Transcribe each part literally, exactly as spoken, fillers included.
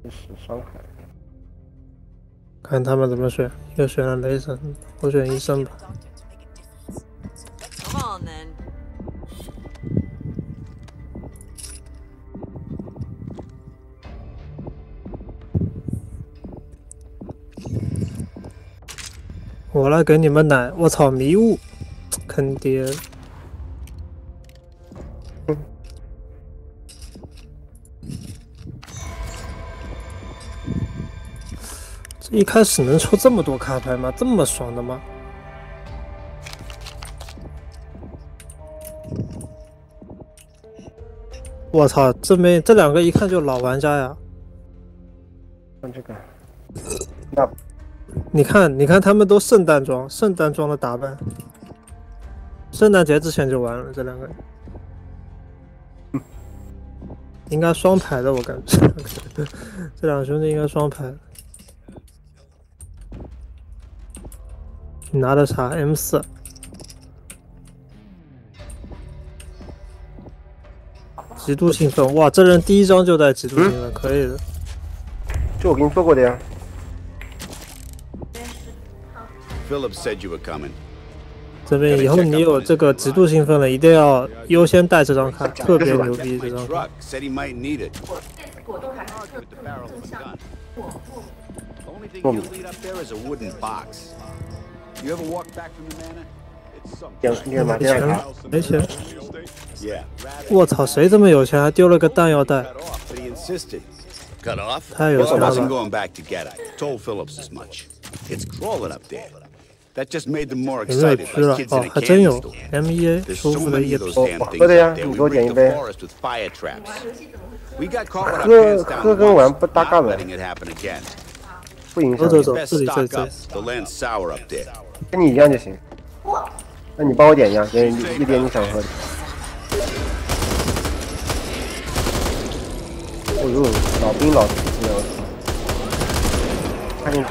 十伤害。 看他们怎么选，又选了雷神，我选医生吧。 Come on then. 我来给你们奶！我操，迷雾，坑爹！这一开始能抽这么多卡牌吗？这么爽的吗？我操，这没这两个一看就老玩家呀！ 看这个，那。 你看，你看，他们都圣诞装，圣诞装的打扮，圣诞节之前就完了，这两个人， 嗯、 应该双排的，我感觉，这两兄弟应该双排。你拿的啥 ？M 四。极度兴奋，哇，这人第一张就带极度兴奋，嗯、可以的。 这我给你做过的呀。 Philip said you were coming. 这边以后你有这个极度兴奋了，一定要优先带这张卡，特别牛逼这张卡。 没钱， 没钱。我操，谁这么有钱，还丢了个弹药袋？太有钱了吧！ That just made them more 有没有 excited 吃了？ like kids in 哦， a 还真 candy 有 store. M 一 A 舒服的一喝喝的呀，你给我点一杯。喝喝跟玩不搭嘎的，不影响。 走走走，自己自己。 跟你一样就行。那你帮我点一样，点一点你想喝的。哦呦，老兵老司机了，看见。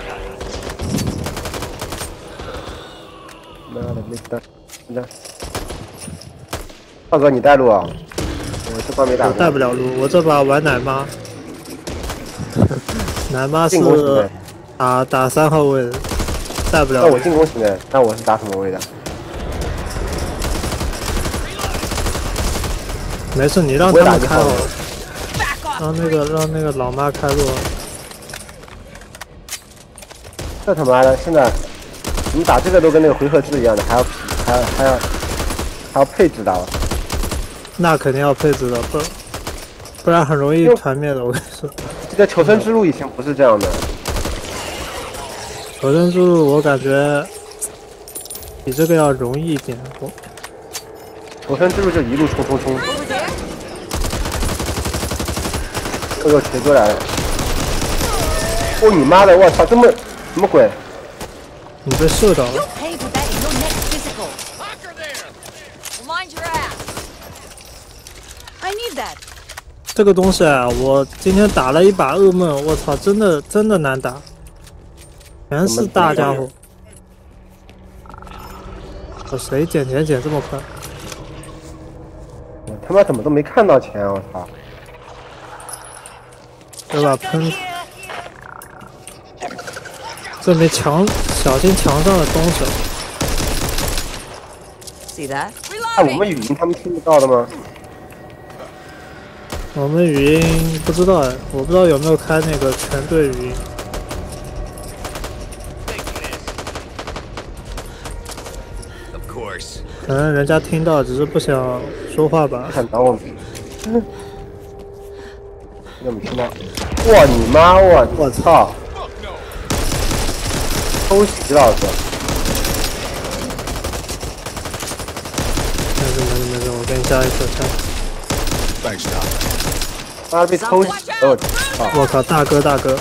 妈的，没带，你看，大哥你带路啊？我这把没打。 我带不了路，我这把玩奶妈。奶妈是打打三号位的，带不了。 那我进攻型的，那我是打什么位的？ 没事，你让他们开好了，让那个让那个老妈开路。 这他妈的，现在。 你打这个都跟那个回合制一样的，还要还要还要还要配置的。 那肯定要配置的，不不然很容易团灭的。我跟你说， 这个求生之路以前不是这样的。 求生之路我感觉比这个要容易一点。我求生之路就一路冲冲冲。哎呦，锤哥来了！哦你妈的，我操，这么什么鬼？ 你被射到了。这个东西啊，我今天打了一把噩梦，我操，真的真的难打，全是大家伙。我谁捡钱捡这么快？ 我他妈怎么都没看到钱啊！我操！ 这把喷。 这边墙，小心墙上的东西。 See that？ 哎，我们语音他们听不到的吗？ 我们语音不知道哎，我不知道有没有开那个全队语音。可能人家听到，只是不想说话吧。 看打我们。有没听到？哇你妈！我我操！ 偷袭老子！ 没事没事没事，我给你加一手枪。 妈的被偷袭了！我操！ 我靠，大哥大哥！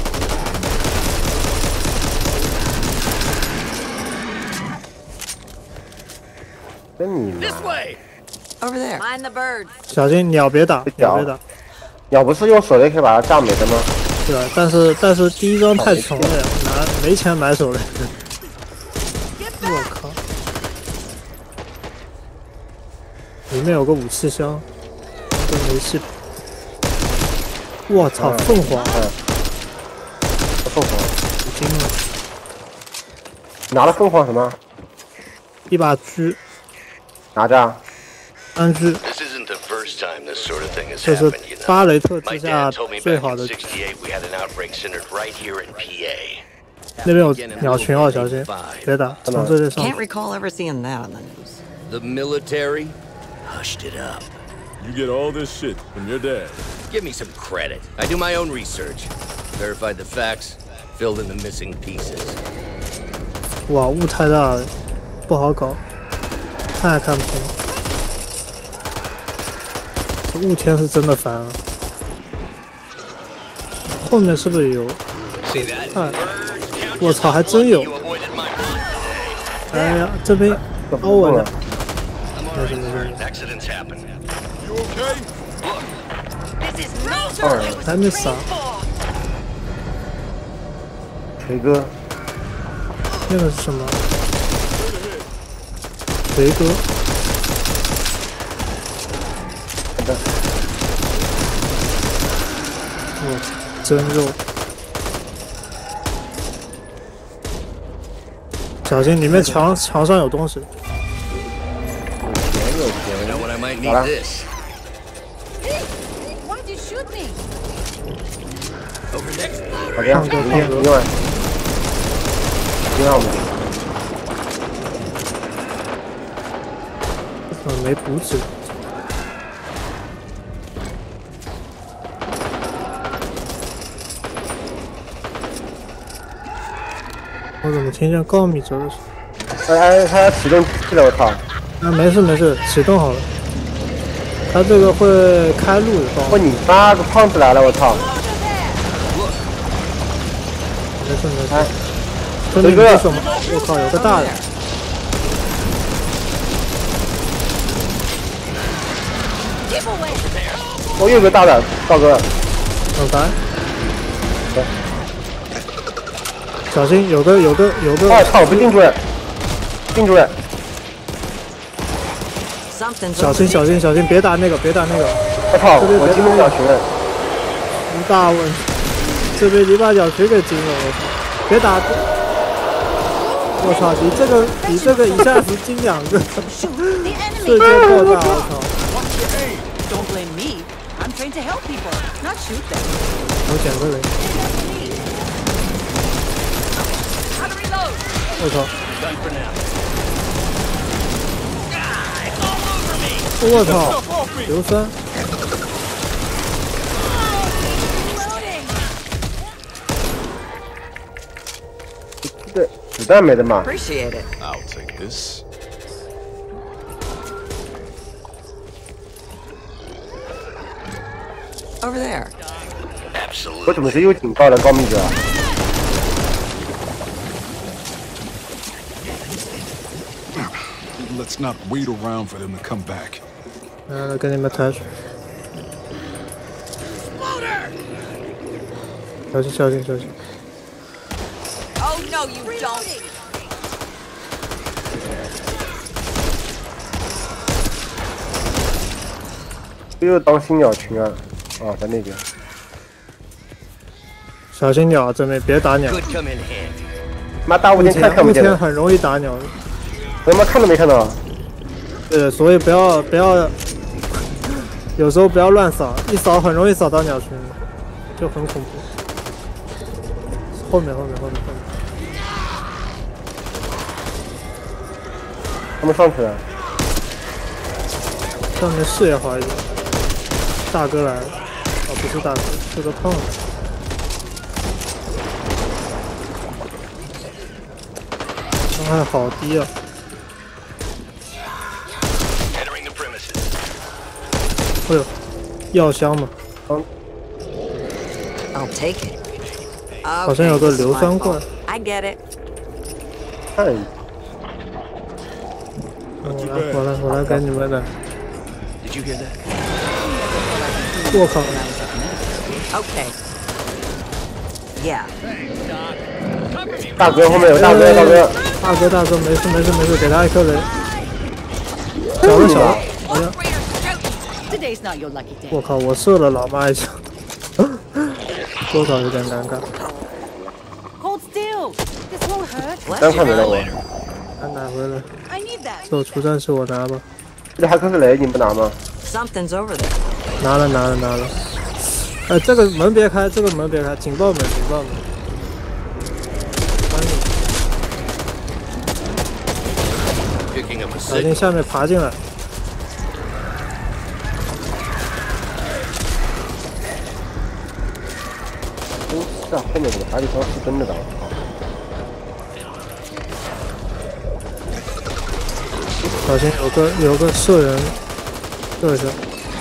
真你妈！ Over there. Mind the bird. 小心鸟别打，鸟别打。 鸟不是用手雷可以把它炸没的吗？ 对啊，但是但是第一张太穷了呀，拿没钱买手雷。我靠！里面有个武器箱，跟煤气。我操，凤凰！ 凤凰， 已经了拿了凤凰什么？ 一把狙， 拿着啊。 安狙， This isn't the first time this sort of thing has 这是 happened, you know. 巴雷特 My 之下 dad told me 最 back 好 in 的。 sixty-eight we had an outbreak centered right here in P A. 那边有鸟群哦，小心，别打，从这里上。 Can't recall ever seeing that on the news. The military hushed it up. You get all this shit from your dad. Give me some credit. I do my own research. Verified the facts, filled in the missing pieces. 哇，雾太大了，不好搞，看也看不清。这雾天是真的烦啊！后面是不是有？看，我操，还真有！哎呀，这边凹我呢。没事没事， Accidents happen. You okay? 还没死。 锤哥， 那个是什么？锤哥。 好的， 我真肉，小心里面墙墙上有东西。 有钱有 You know 钱。 when I might 好了 need this. Why'd you shoot me? 好的， 胖哥胖哥另外，另外我们怎么没补给？我怎么听见高米走的声？ 哎哎，他启动器了，我操！ 啊，没事没事，启动好了。他这个会开路的， 我你妈个胖子来了，我操！ 没事没事。 哎， 这里是什么？我靠，有个大的。 哦，又有个大的，大哥， 很烦。小心，有个有个有个。 我操，我被定住了，定住了。 Something's 小心小心小心，别打那个，别打那个。 我操，我进不了群了。 一大问题，这被篱笆角群给惊了，我操！别打！我操，你这个你这个一下子惊两个，瞬间爆炸，我操！ Don't blame me. I'm trained to help people, not shoot them. 我捡个人， How to reload? 我操！ Done for now. 我操！硫酸， 对，子弹没得嘛。 Appreciate it. I'll take this. Over there. 我 Absolutely. 怎么是又警告了高密者？ Let's not wait around for them to come back. 来来，给你们抬水。小心小心小心！ Oh no, you don't. 又当心鸟群啊！哦，在那边。 小心鸟，这边别打鸟。 Could come in handy. 妈大雾天看看雾不见了， 天很容易打鸟的。 我他妈看都没看到。 对，所以不要不要，有时候不要乱扫，一扫很容易扫到鸟群，就很恐怖。后面后面后面后面， 他们上去了。 上面视野好一点。大哥来了，哦，不是大哥，是个胖子。伤害好低啊！ Entering the premises. 哎呦，药箱嘛， I'll take it. 好像有个硫酸罐。 I get it. 看， 我来我来我来给你们的。 Did you hear that? 我靠！ Okay. Yeah. 大哥后面有大哥，大哥。 大哥大哥，没事没事没事，给他一颗雷。小了小了，好像 Today's not your lucky day. 我靠，我射了老妈一枪，多少有点尴尬。 Bless 单看没到 you. 我。 拿拿回来， I need that. 这我出战士我拿吧， 这里还可是雷，你不拿吗？ Something's over there. 拿了拿了拿了。哎，这个门别开，这个门别开，警报门警报门。关你， Picking up a 小 signal. 心下面爬进来。 真是啊，后面这个海底捞是真的的。 小心有个有个射人，射一下。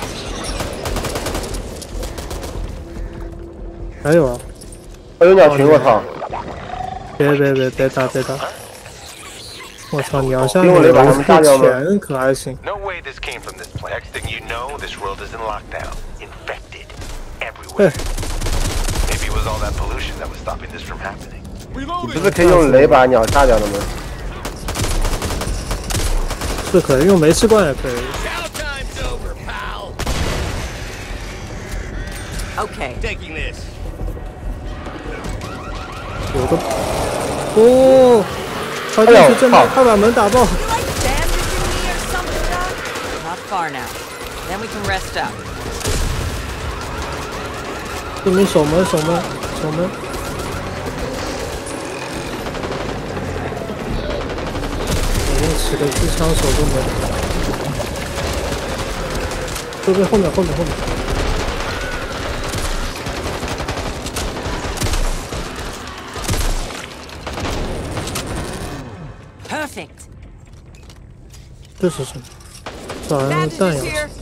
还有啊， 还有鸟群，我操！ 别别别别打别打！我操，鸟下因为面有我把他们炸掉一吗钱可还行。 No way this came from this place. Next thing you know, this world is in lockdown. Infected. 哎 Everywhere. Maybe it was all that pollution that was stopping this from happening. 你不是可以用雷把鸟炸掉的吗？ 是可以用煤气罐也可以。 Chow time's over, pal. Okay. Taking this. 有个哦，他进去正面，他把门打爆。 You like bandaging me or something, Doc? Not far now. Then we can rest up. 这边守门守门守门。我用起个机枪守住门。这边后面后面后面。 Perfect. 这是什么？这好像是弹 Bandages 药， here.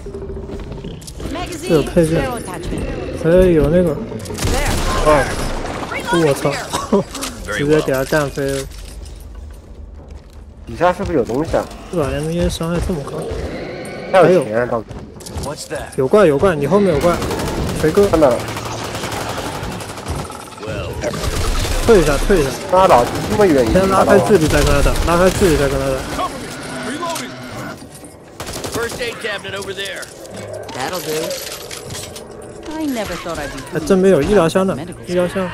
这有 Magazine. 配件， Barrel attachment. 还有那个， There. 哦， Reloading 我操 here.， 直接给他干飞了。 底下是不是有东西啊？ 这把 M 一伤害这么高， 还还有有钱啊，倒是 What's that? 有怪有怪，你后面有怪，锤哥看到了。 Well, 退一下退一下， 妈老这么远，你先拉开距离再跟他打，拉开距离再跟他打。 Reloading. first aid cabinet over there. That'll do. I never thought I'd be. 还真没有医疗箱的，医疗箱。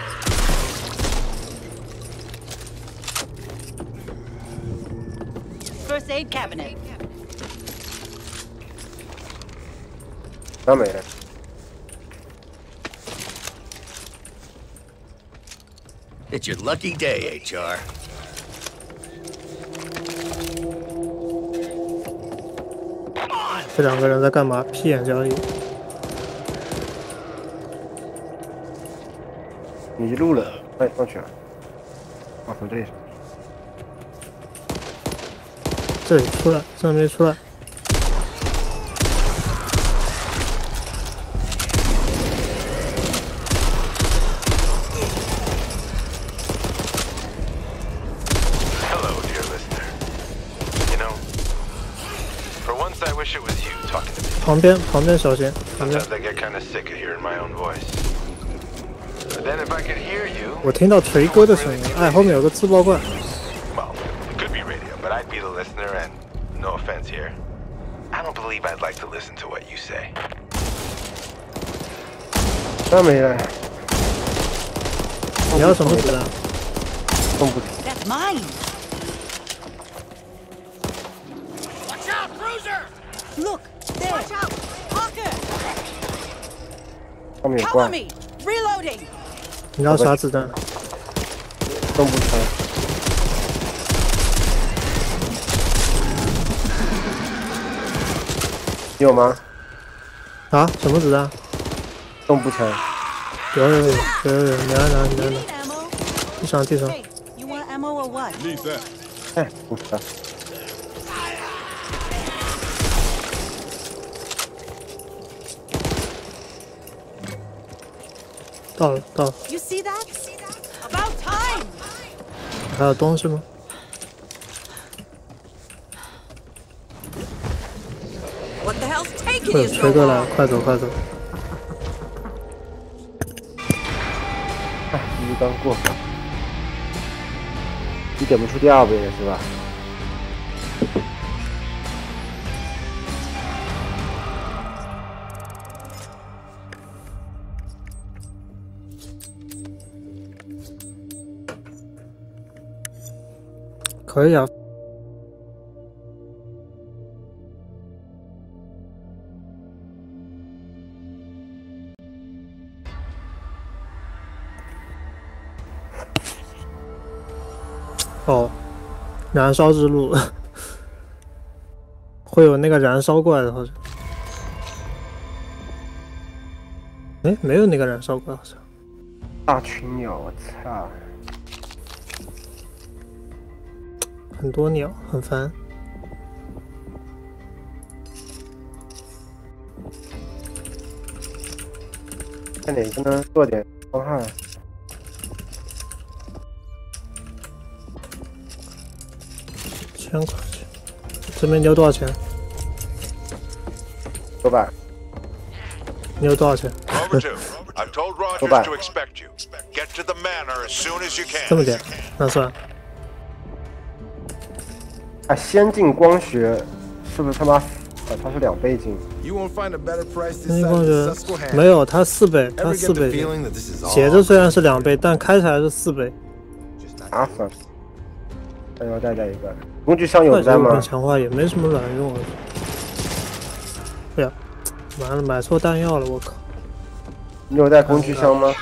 First aid cabinet. 全没了。 It's your lucky day, H R. 这两个人在干嘛？屁眼交易。 你一路了，快上去啊！啊，从这里。 这里出来，这没出来。 Hello, dear listener. You know, for once I wish it was you talking to me. 旁边旁边小心，旁边。 Sometimes I get kind of sick of hearing my own voice. But then if I could hear you, 我听到锤哥的声音，哎，后面有个自爆怪。 well, it could be radio, but I'd be the listener, and no offense here. I don't believe I'd like to listen to what you say. 全没了。 你要什么子弹？ 动不起。 That's mine. Watch out, cruiser! Look there. Watch out. Hawker. 后面有 Cover 怪， me. Reloading. 你要啥子弹？ 动不起来。你有吗？ 啊？什么子弹？ 动不起来。 有有有有有有，你来拿你来 You 拿， need ammo? 地上地上。 Hey, you want ammo or what? Needs that. 哎，不起来。 到了到了， You see that? About time. 还有东西吗？ What the hell's taking 会 you 有 so 锤哥来 long? 了，快走快走！ 哎，第一刚过，你点不出第二杯了是吧？ 可以啊。哦，燃烧之路会有那个燃烧怪的，好像。哎，没有那个燃烧怪，好像。 大群鸟，我操！ 很多鸟，很烦。 看哪个能做点伤害。 千块钱，这边你有多少钱？ 九百。 你有多少钱？ Over two. I've told Rogers to expect you. Get to the manor as soon as you can. 这么点，那算。 啊，先进光学是不是他妈？呃，它是两倍镜。 先进光学没有，它四倍，它四倍镜。写着虽然是两倍，但开起来是四倍。 麻烦。还要再带一个工具箱有在吗？ 强化也没什么卵用。哎呀，完了，买错弹药了，我靠！ 你有带工具箱吗？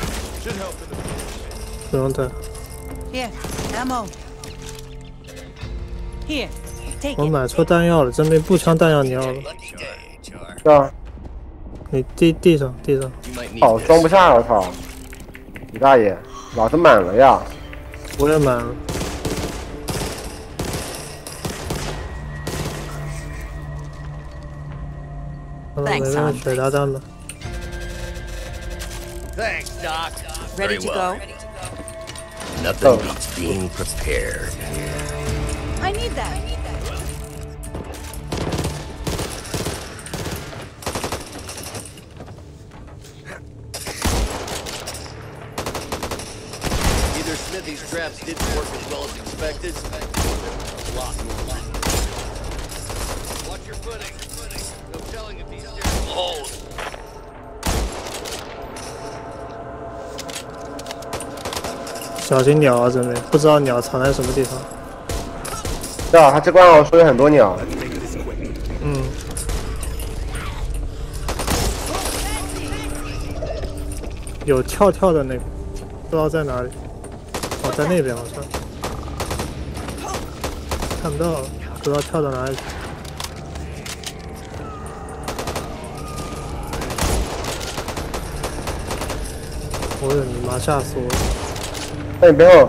不用带。 Here, ammo. Here, take 我 it. 买错弹药了，这边步枪弹药你要了？ 是啊。 你地地上地上。 哦，装不下，我操！你大爷，老子满了呀！ 我也满了。 Thanks, Tom. 水炸弹吧。 Thanks, Doc. Ready Very to well. go? Nothing beats being prepared. I need that. Either Smithy's traps didn't work as well as expected, or there was a lot more. Watch your footing. No telling if he's down the holes. 小心鸟啊！这边不知道鸟藏在什么地方。 是啊，他这关我说有很多鸟。 嗯。有跳跳的那个，不知道在哪里。哦，在那边好像。看不到了，不知道跳到哪里去。我的你妈，吓死我了！ 在你背后。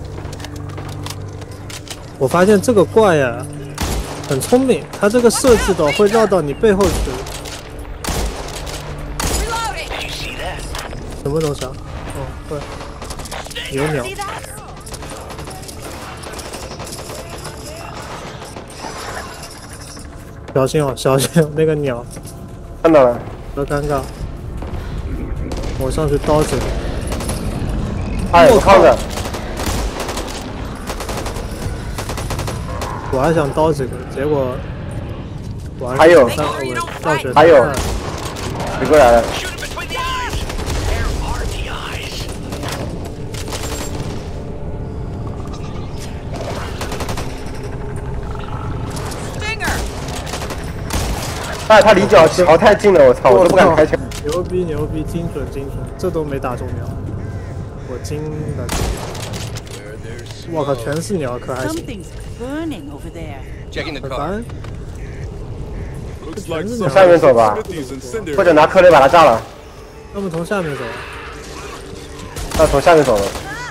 我发现这个怪呀、啊，很聪明，它这个设计的会绕到你背后去。什么东西啊？哦，对，有鸟。小心哦，小心哦，那个鸟。 看到了。 多尴尬。我上去刀子。 哎，我靠着！ 我还想刀几个，结果我还有倒血， 还有几个来了。哎，他离脚朝太近了，我操，我都不敢开枪。 牛逼牛逼，精准精准，这都没打中瞄。 我惊了！我靠，全是鸟，可还行。很烦。 从下面走吧，或者拿颗粒把它炸了。 要么从下面走。 那从下面走了。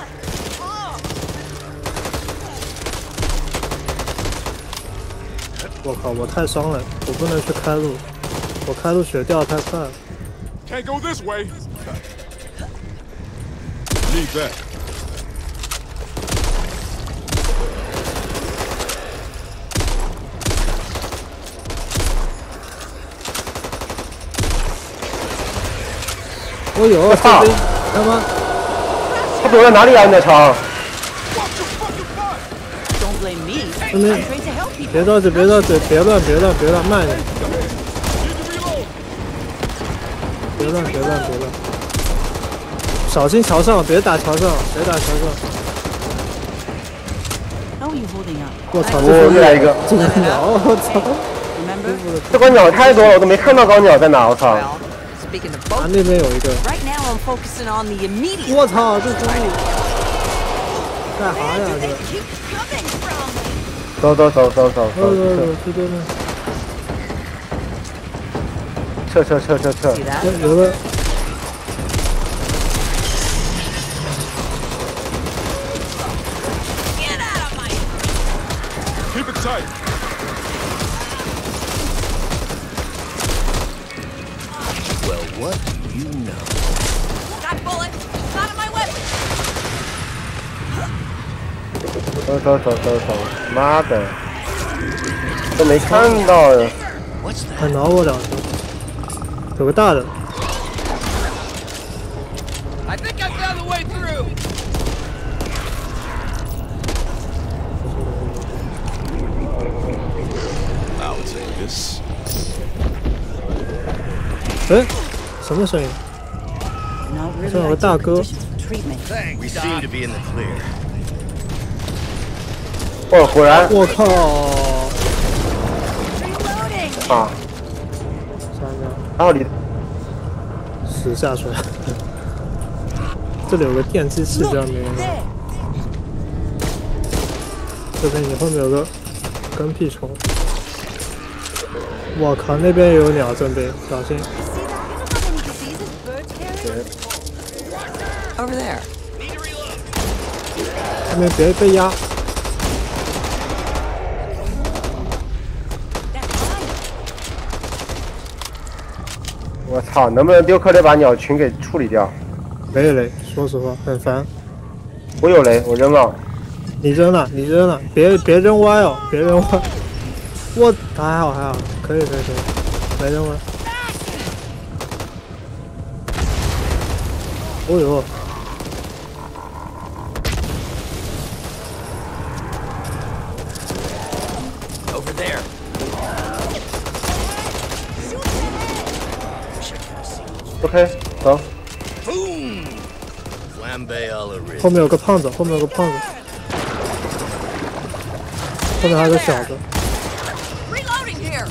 我靠，我太伤了，我不能去开路，我开路血掉太快了。 Can't go this way. Need that. 我有， 我操！ 他妈， 他躲在哪里啊？你的枪？ 这边，别着急，别着急，别乱，别乱，别乱，慢一点。别乱，别乱，别乱。 小心桥上，别打桥上，别打桥上。 How are you holding up? 我操， 我这又来一个， 这个鸟，我操！ Remember? 这关鸟太多了，我都没看到高鸟在哪，我操！ Well, speaking of 啊， both, 那边有一个， right now I'm focusing on the immediate. 我操，这兄弟干啥呀？这， Keep coming from. 走走走走走呃， 走， 这边呢， 撤撤撤撤撤！ See that? 有有个 Get out of my. Keep it tight. Well, what do you know? Got bullet. Out of my weapon. 走走走走走，妈的，都没看到呀！ What's that? 还挠我两下，有个大的， I think I found the way through. I'll take this. 哎，什么声音？ Not really. 这有个大哥， Treatment. We seem to be in the clear. 哦，果然我靠！ Reloading. 啊， 三个然后你死下水。这里有个电击器，这样没人拿。 There. 这边你后面有个跟屁虫。我靠，那边也有鸟，正被小心。 Over there. 后面别被压。 我操，能不能丢颗雷把鸟群给处理掉？ 没有雷，说实话很烦。 我有雷，我扔了。 你扔了，你扔了，别别扔歪哦，别扔歪。我还好还好，可以可以可以，没扔歪。哦呦， Over there. OK， 走。 Boom. Flambe a la Ridge. 后面有个胖子，后面有个胖子，后面还有个小的。 Reloading here.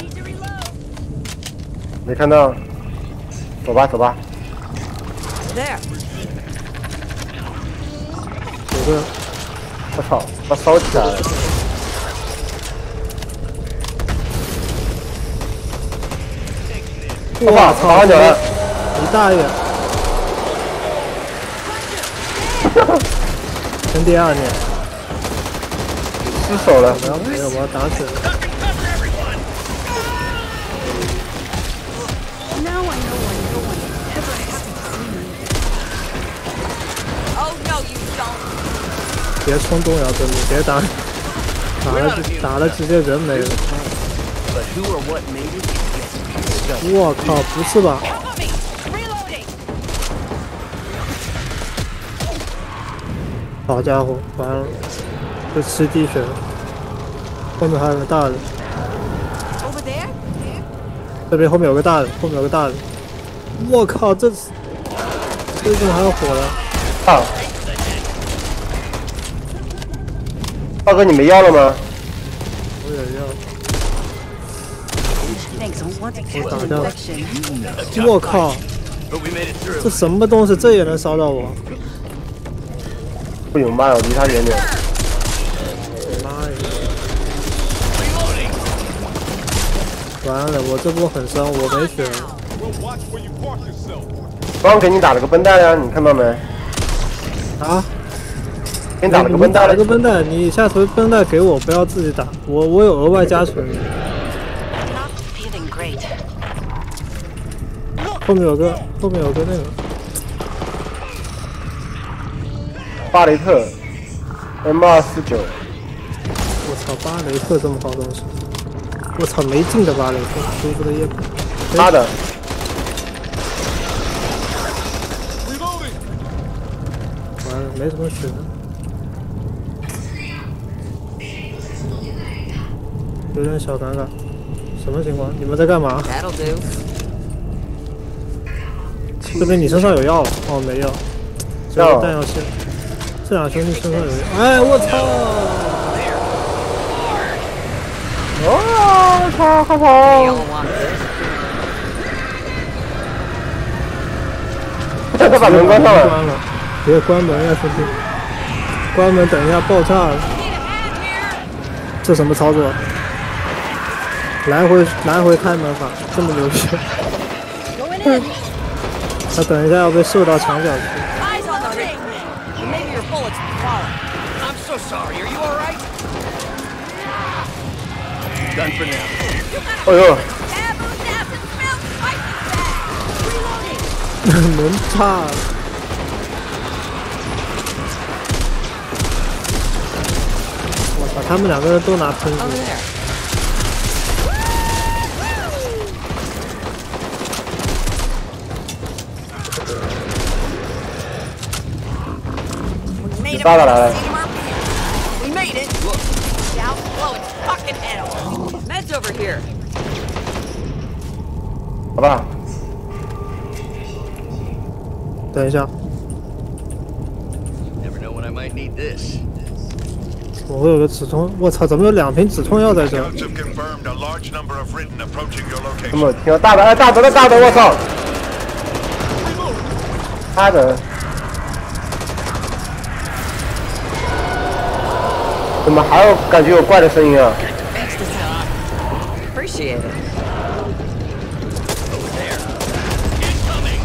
没看到，走吧走吧。 There. 有个我操，把烧起来了。哇， 操， 打鸟了！ 你大爷！跟第二年， 失手了。 没有，我要打死了。 Now I know why no one ever has to see me. Oh no, you don't. 别冲动呀，真的，别打，打了打了直接人没了。 But who or what made it? 我靠，不是吧？ Reloading. 好家伙，完了，这吃地血了。后面还有个大的， Over there. 这边后面有个大的，后面有个大的。我靠，这这怎么还有火了？ 啊！大哥，你没药了吗？ 我也要。 Thanks. I want to 我 catch 打 an 掉。 infection. 我靠， But we made it 这 through. 什么东西？这也能烧到我？ 不行，妈呀，离他远点。 妈呀！完了，我这波很伤，我没血了。 We'll watch where you park yourself. 刚给你打了个绷带呀，你看到没？ 啊？ 给你打了个你绷带打了个绷带，你下回绷带给我，不要自己打。我我有额外加成。 Not feeling great. 后面有个，后面有个那个。 巴雷特 M 二四九， 我操，巴雷特这么好东西！我操，没劲的巴雷特，舒服的夜谱。 妈的！ Reloading. 完了，没什么血。有点小尴尬。什么情况？你们在干嘛？ That'll do. 这边你身上有药？哦，没药。只有弹药线。这俩兄弟身上有药。哎，我操！ 跑，快 They 跑！ all want this. 他把门关上了。 关了，别关门呀，兄弟！关门，等一下爆炸了。这什么操作？来回来回开门法，这么牛逼！他等一下要被射到墙角去。 Eyes on the ring. Maybe your bullets will follow. I'm so sorry. Are you all right? Done for now. 哎呦， Taboo Nap and smell spicy bag. Reloading. 门炸了！我操，他们两个人都拿喷子。 Over there. We made it. Está la- la- We made it. Look. Now blow its fucking head off. Meds over here. 好吧， 等一下， Never know when I might need this. 我会有个止痛，我操，怎么有两瓶止痛药在这儿？ Scouts have confirmed a large number of Ridden approaching your 怎 location. 么听到大的？哎，大的，那大的，我操！他的怎么还有感觉有怪的声音啊？ Thanks to Tom. Appreciate it. Over there. Incoming.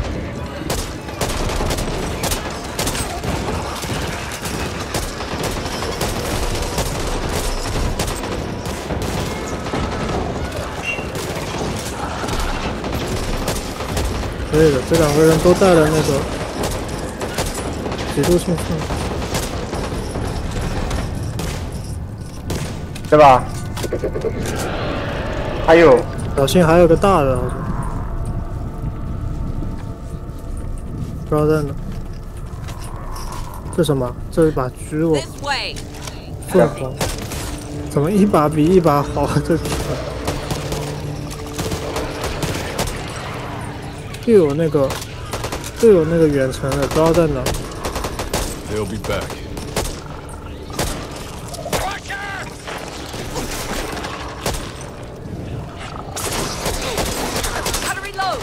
可以的，这两个人都带了那个极度兴奋。 对吧？还有， 小心还有个大的，好像不知道在哪。这什么？这一把狙我 This way. 凤凰，怎么一把比一把好？这又有那个又有那个远程的，不知道在哪。 They'll be back. Gotta reload.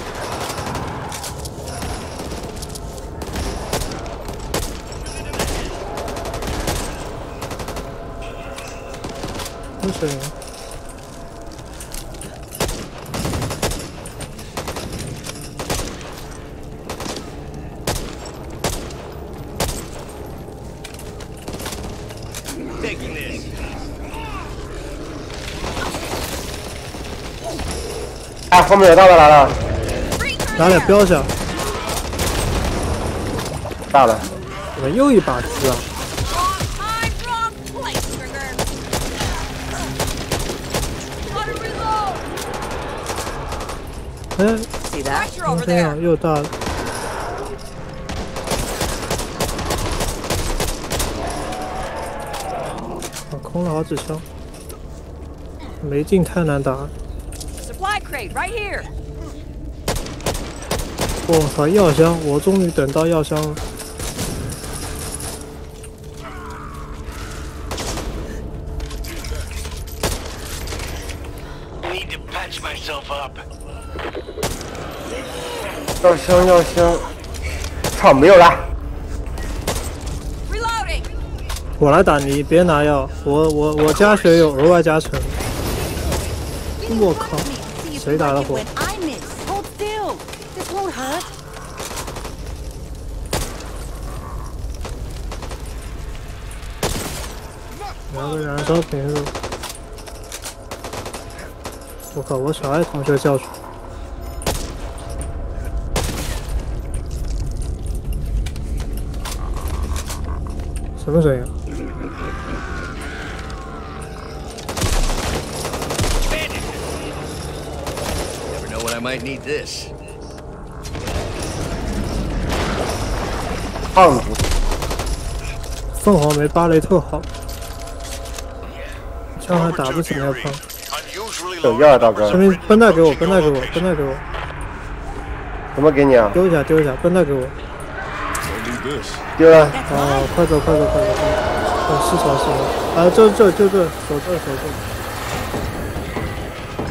没声音。 Taking this. 哎，后面有大的来了， 拿点标下， 大的， 怎么又一把狙啊？ Wrong time, wrong place, Trigger. Gotta reload. 哎， See that? Pressure over 这样 there. 又大了。啊，空了好几枪，没劲太难打。 Supply crate right here. 我操，药箱！我终于等到药箱了。 Need to patch myself up. 药箱药箱，操，没有了。 Reloading. 我来打你，别拿药。我我我加血有额外加成。我靠，谁打的火？ When I miss, hold still. This won't hurt. 拿个燃烧瓶子。我靠，我小爱同学叫出。什么声音？ Never know when I might need this. 胖子， 凤凰没巴雷特好，枪还打不起那个胖。 Unusually 有 large 药啊，大哥这，边绷带给我，绷带给我，绷带给我， 怎么给你啊？ 丢一下丢一下，绷带给我。 Don't need this. 丢了， 哦，快走快走快走快走！哦，是潮是潮。啊，就这就这，守这守这。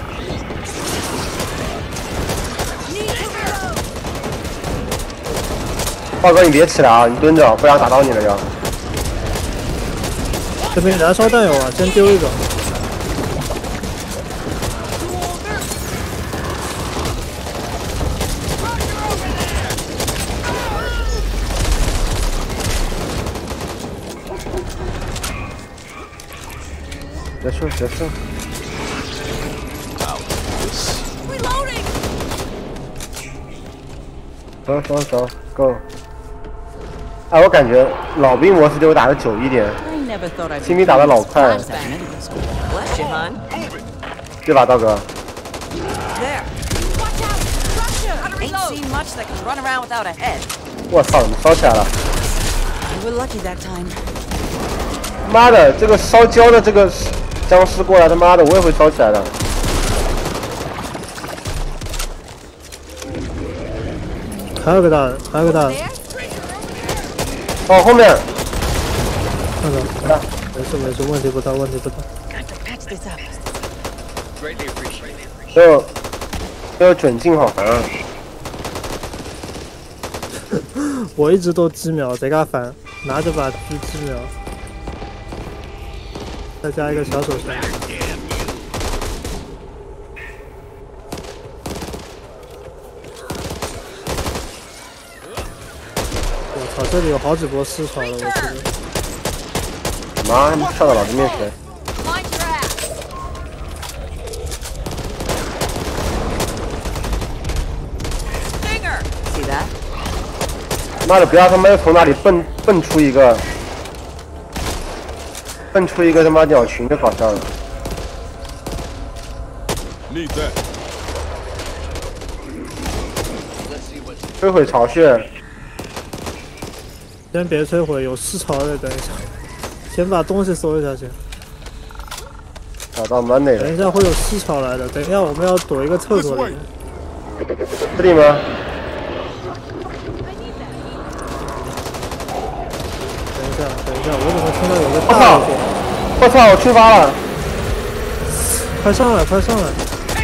豹哥，你别起来啊，你蹲着，不然打到你了要。 这边燃烧弹有啊，先丢一个。 结束，结束。 走走走 ，Go！ 哎，我感觉老兵模式对我打的久一点，新兵打的老快，对吧，道哥？我操，你烧起来了！妈的，这个烧焦的这个僵尸过来，他妈的，我也会烧起来的。 还有个大的，还有个大的。 哦，后面。 看到，没事没事，问题不大，问题不大。 没有，没有卷进好烦啊！ 我一直都击秒，贼嘎烦，拿着把狙击秒，再加一个小手枪。 我操，这里有好几波尸潮了，我觉得。 妈，还没上到老子面前。妈的，不要他妈又从那里蹦蹦出一个，蹦出一个他妈鸟群就搞笑了。摧毁巢穴。 先别摧毁，有尸潮的，等一下，先把东西收一下先。 找到 money 了。 等一下会有尸潮来的，等一下我们要躲一个厕所里。 这里吗？ 等一下，等一下，我怎么听到有个大的？ 我操！我出发了！ 快上来，快上来！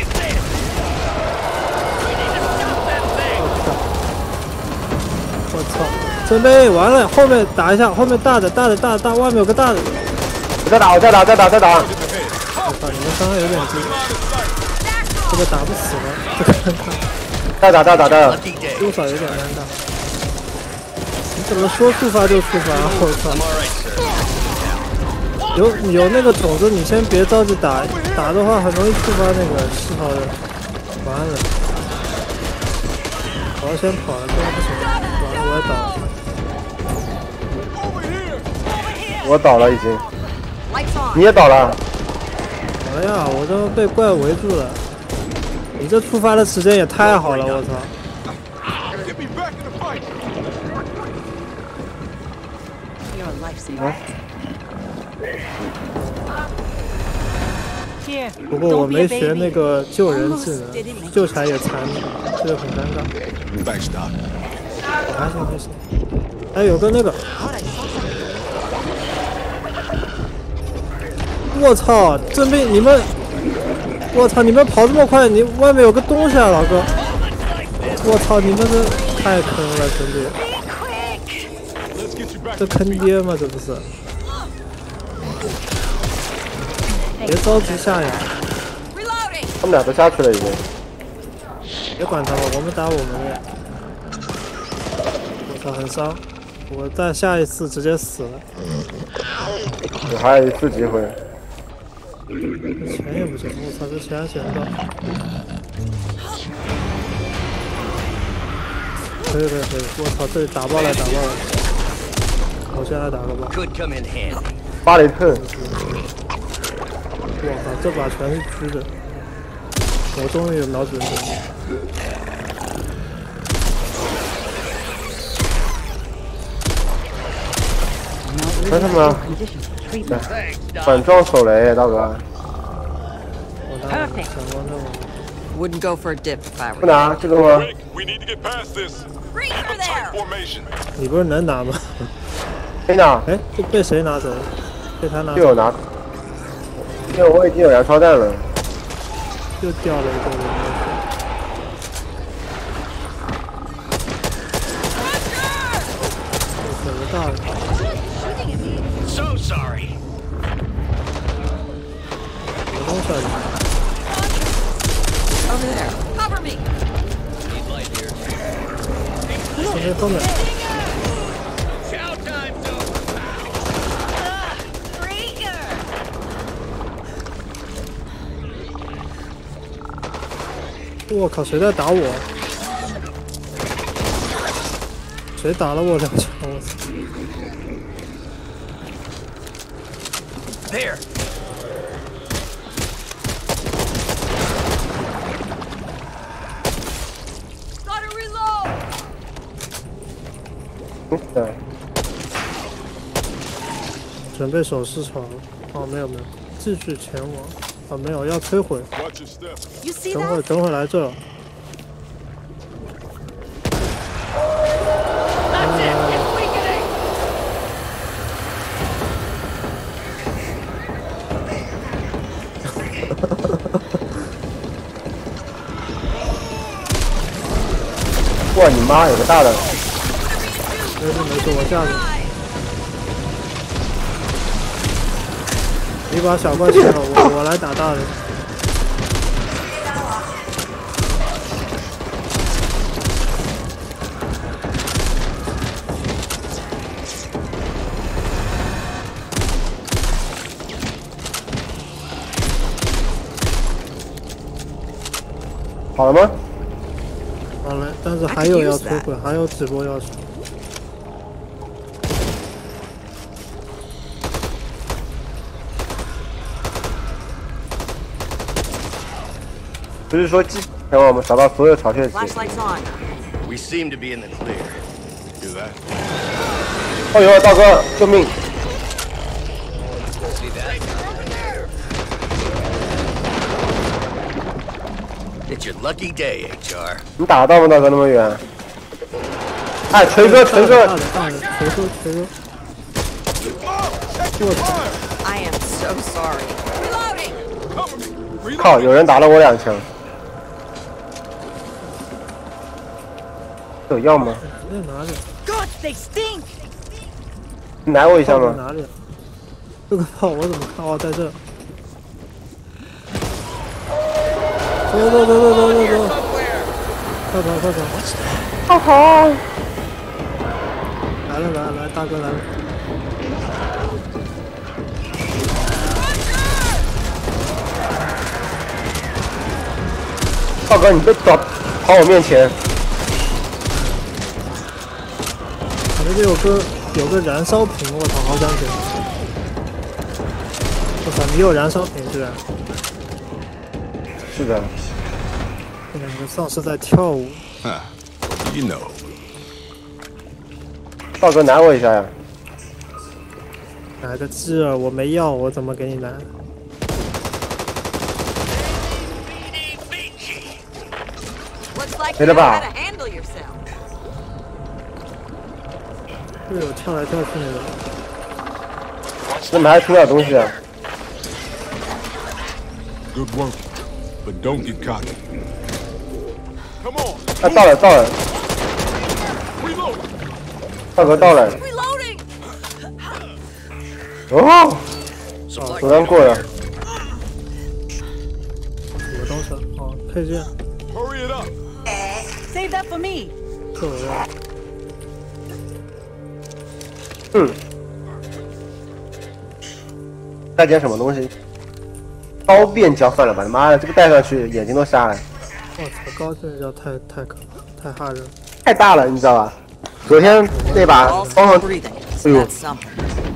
我操！ 准备完了，后面打一下，后面大的大的大的大，外面有个大的。 我再打，我再打，再打，再打！ 我操，你们伤害有点低，这个打不死了，这个尴尬。 再打，再打，再打！ 多少有点尴尬。你怎么说触发就触发？我操！有有那个种子，你先别着急打，打的话很容易触发那个嗜好的。完了，我要先跑了，这样不行。完了，我要倒了。 我倒了已经，你也倒了。 哎呀，我都被怪围住了。你这触发的时间也太好了，我操！不过我没学那个救人技能，救起来也残，这个很尴尬。还行还行。哎，有个那个。 我操！正兵，你们，我操！你们跑这么快，你外面有个东西啊，老哥！我操！你们这太坑了，兄弟！这坑爹吗？这不是？别着急下呀！ 他们俩都下去了已经。 别管他们，我们打我们的。我操，很伤！我再下一次直接死了。 我还有一次机会。 钱也不行，我操，这钱还捡不到。可以可以可以，我操，这里打爆了打爆了。我先来打个爆。 巴雷特。 我靠，这把全是狙的。我终于有瞄准了。 看他们。 反撞手雷，大哥。 Wouldn't go for a dip if I were. 不拿这个吗？ 你不是能拿吗？ 可以拿。 哎，这被谁拿走了？被他拿走。 就有拿。因为我已经有燃烧弹了。 又掉了一个人。 大的。 So sorry. 有东西啊！ Over there. Cover me. Need light here. 这边后面。 Chow time's over. Freaker! 我靠，谁在打我？谁打了我两枪？我操！ There. Gotta reload. 嗯，对， 准备手势潮。哦，没有没有，继续前往。啊，没有，要摧毁。 Watch your step. You see 等会儿 that? 等会儿来这。 That's it. It's weakening. 哇，你妈，有个大的， 没事没事，我架着。你把小怪切了，我我来打大的。 好了吗？ 好了，但是还有要摧毁，还有直播要求。 不是说之前我们找到所有巢穴器。 Flashlight's on. We seem to be in the clear. Hear that? 哦呦，大哥，救命！ See that? It's your lucky day, H R. 你打得到吗，大哥那么远？哎，锤哥，锤哥大，的大的，锤哥锤哥。我操！ I am so sorry. Reloading. 靠，有人打了我两枪。有药吗？ 在哪里？ God, they stink! 你来我一下吗？ 炮在哪里？这个炮我怎么看？哦，在这。走走走走走走走！快跑快跑！ 好好。 来了来了来，大哥来了！ 大哥，你别跑跑我面前。 那边有个有个燃烧瓶，我操，好想捡！我操，你有燃烧瓶居然？ 是的。 这两个丧尸在跳舞。 Huh. You know. 大哥，拿我一下呀！ 来个鸡儿，我没要，我怎么给你拿？ Looks like 没 you 了 know 吧 how to handle yourself. 这有跳来跳去那个。 怎么还出点东西啊？ Good work. But don't get cocky. Come on. 哎，到了到了， Reload. 大哥到了。 Reloading. 哦， Some light 果然过了。 有东西哦，配件， Hurry it up. Save that for me. 这我要。 嗯。再捡什么东西？高变焦算了吧，他妈的，这个戴上去眼睛都瞎了， 我操，高变焦太太可怕，太吓人了。 太大了，你知道吧？昨天那把 All 光 still 环， breathing. 哎 So 呦， that's something.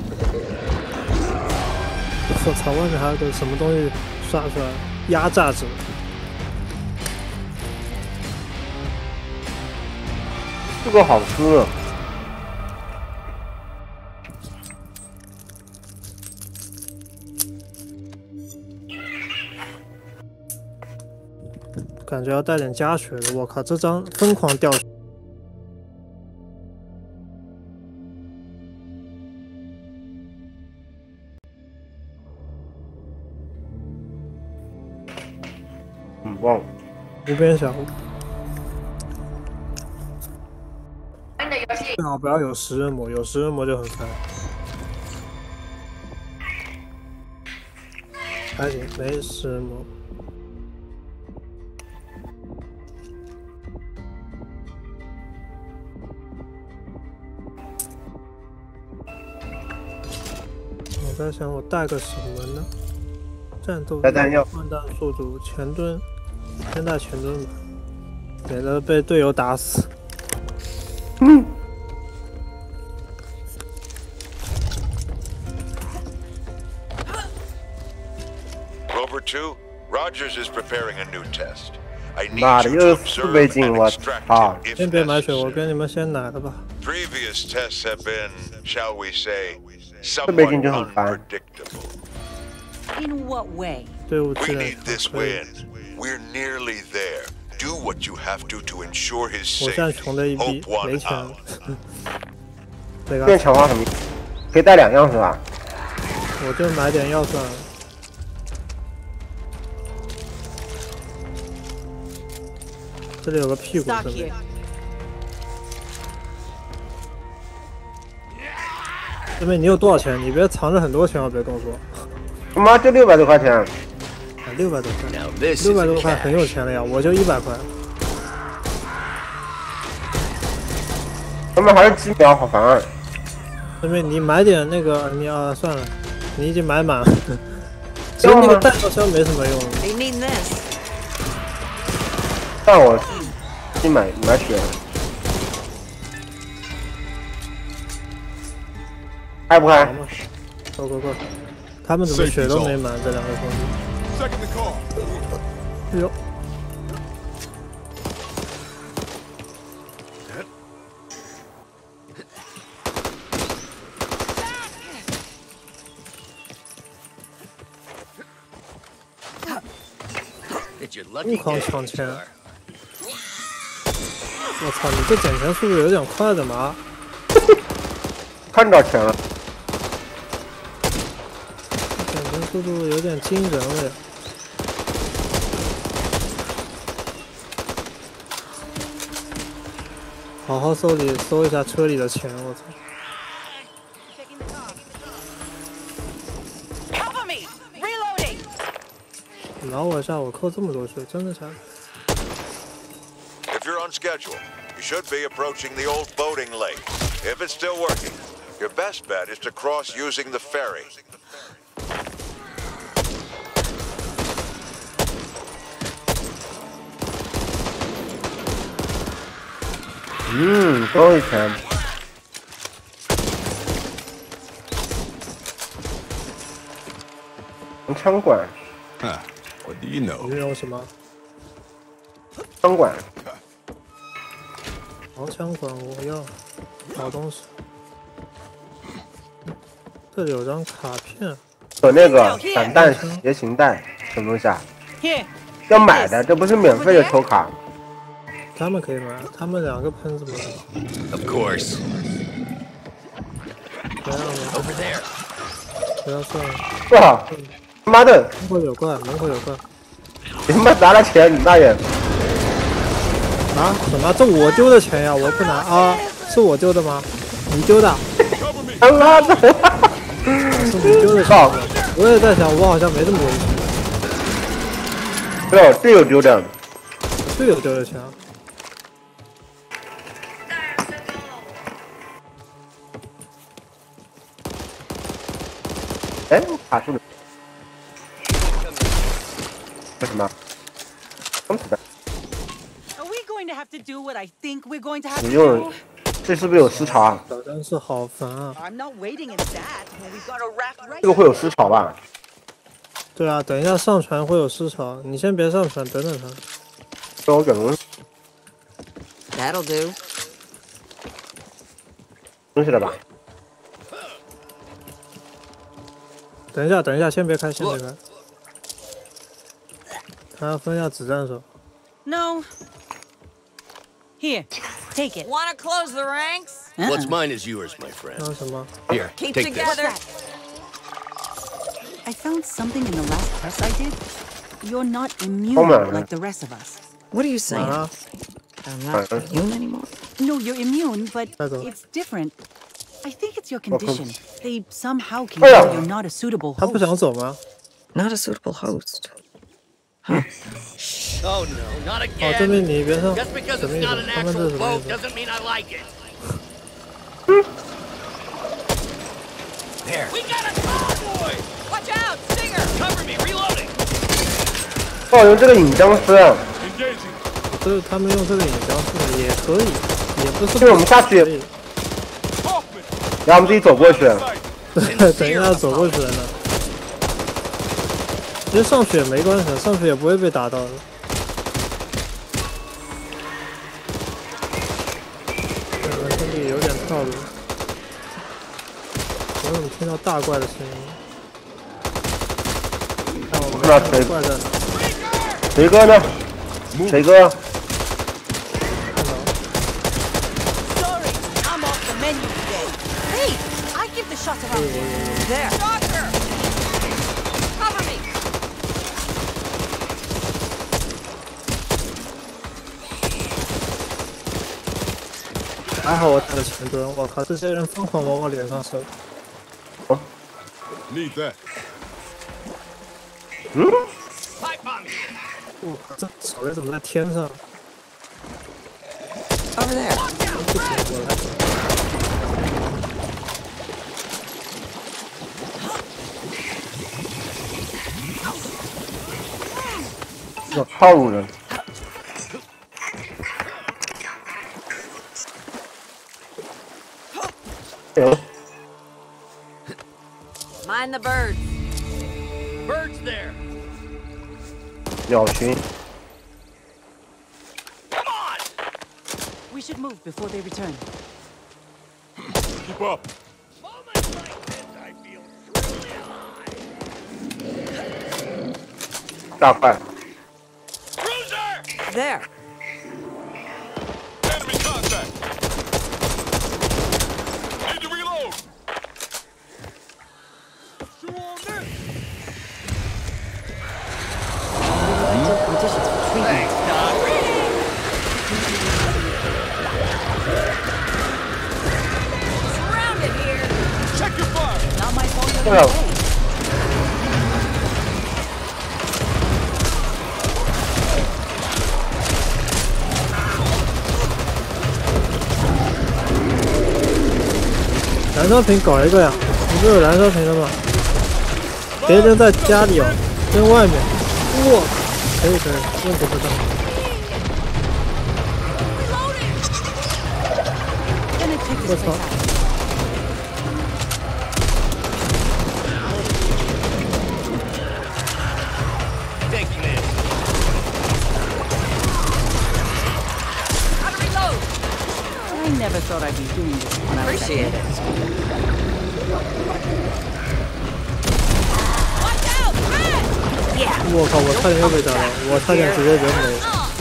我操，外面还有个什么东西刷出来，压榨者。 这个好吃啊。 感觉要带点加血的，我靠，这张疯狂掉血。 嗯，忘了。 无边小屋。 你的游戏最好不要有食人魔，有食人魔就很烦。还行，没食人魔。我在想，我带个什么呢？战斗力、换弹速度、前蹲，先带前蹲吧，免得被队友打死。嗯。 Rover two, Rogers is preparing a new test. I need 妈的， you 又 to 是 observe 四倍镜， and 我 extract 操！ it if 先别买水，我 necessary. 跟你们先来了吧。 Previous tests have been, shall we say, 四倍 somewhat 镜就很烦。 unpredictable. In what way? 队伍 We 质量 need this 可以。 win. We're nearly there. Do what you have to to ensure his 我现在 safety. 穷的一逼 Hope， 没 one 钱 out. 这个变强化什么意思？可以带两样是吧？ 我就买点药算了。这里有个屁股， Stock 对不对 here.？ 这边你有多少钱？你别藏着很多钱，我别跟我说。 他妈就六百多块钱， 啊，六百多块， Now this 六 is 百 a 多块 catch. 很有钱了呀，我就一百块。 他们还是几秒，好烦啊！ 这边你买点那个，你啊算了，你已经买满了。其实那个弹药箱没什么用。 They need this. 但我去买买血，开不开？ 够够够！他们怎么血都没满？这两个兄弟。 Second the car. 哎呦！ It's your lucky 疯狂 day. 抢钱！我操，你这捡钱速度有点快的嘛？ 看着钱了， 捡钱速度有点惊人了呀！好好搜里搜一下车里的钱，我操！ Cover me. Reloading. 饶我一下，我扣这么多血，真的假的？ If you're on schedule, you should be approaching the old boating lake. If it's still working, your best bet is to cross using the ferry. 嗯，多少钱？枪管， Huh. What do you know? 你用什么？ 枪管， 长枪管我要，好东西。这里有张卡片， 有那个散弹携行带，什么东西啊？ Here. 要买的，这不是免费的抽卡。 他们可以买，他们两个喷子买。 Of course. 不要了， Over there. 不要算了。 哇，他妈的， 门口有怪，门口有怪。 你他妈拿了钱，你大爷！ 啊？什么？这我丢的钱呀，我不拿啊！是我丢的吗？你丢的？ 他妈的！ 是你丢的钱。我也在想，我好像没这么多钱。 对哦，队友丢的。 队友丢的钱啊。 哎，卡住了。为什么？怎么死的？ Are we going to have to do what I think we're going to have to 你用 do? 这是不是有失潮啊？ 小战士好烦啊！ I'm not waiting in that when we've got a raft right. 这个会有失潮吧？ 对啊，等一下上传会有失潮，你先别上传，等等他。 这我感觉 That'll do. 东西了吧？ 等一下，等一下，先别开，先别开。他要分一下子弹手。 No. Here, take it. Want to close the ranks? What's mine is yours, my friend. 那什么？ Here, Keep take this. together. I found something in the last press I did. You're not immune Oh, man. like the rest of us. What are you saying? Ah. I'm not human anymore? No, you're immune, but Hello. it's different. I think it's your condition. They somehow can Hello. tell you're not a suitable 他不想 host. 走吗？ Not a suitable host. Oh no, not 哦，这 again. 边你别上， Just because 什么 it's 意 not 思 an？ 他们这 actual 是什么意 boat 思？ doesn't mean I like it. There. We got a convoy! Watch out, Stinger! Cover me, reloading. 哦，用这个引僵尸， Engaging. 这他们用这个引僵尸也可以，也不是。 因为我们下去， Hoffman. 然后我们自己走过去。 对，等一下走过去了呢。其实上去也没关系，上去也不会被打到的。这个兄弟有点套路。我怎么听到大怪的声音？看我们不知道谁怪在哪？ 谁哥呢？谁哥？ Sorry, I'm off the menu today. Hey, I give the shot around here. There. Doctor! Cover me! 还好我打了前端，我靠，这些人疯狂往我脸上射。 Need that. 嗯？ Pipe bomb here. 我靠，这手雷怎么在天上？ Over there. 不行，我来。 这套路人。有 Mind the birds. Birds there. 鸟群， Come on. We should move before they return. Keep up. Moments like this, I feel truly alive. 大块。 Cruiser! There. Enemy contact. Need to reload. Chew on this. Ideal conditions for treatment. Thanks, Doc. Surrounded here. Check your fire. Not my fault you're 对啊 in the way. 燃烧瓶搞一个呀！你不是有燃烧瓶的吗？别扔在家里哦，扔外面。哇，可以可以，问题不大。 Gonna take this What's place up? out. Taking this. How to reload. I never thought I'd be doing this when I was that Appreciate it. Watch out! Red! Yeah. 我靠！我差点又被打了，我差点直接人没。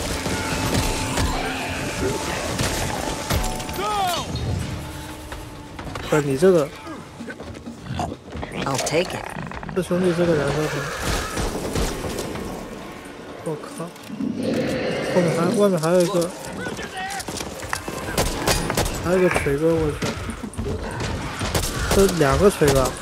不是你这个， I'll take it. 这兄弟这个燃烧瓶，我靠！后面还外面还有一个，还有一个锤哥，我去，这两个锤吧。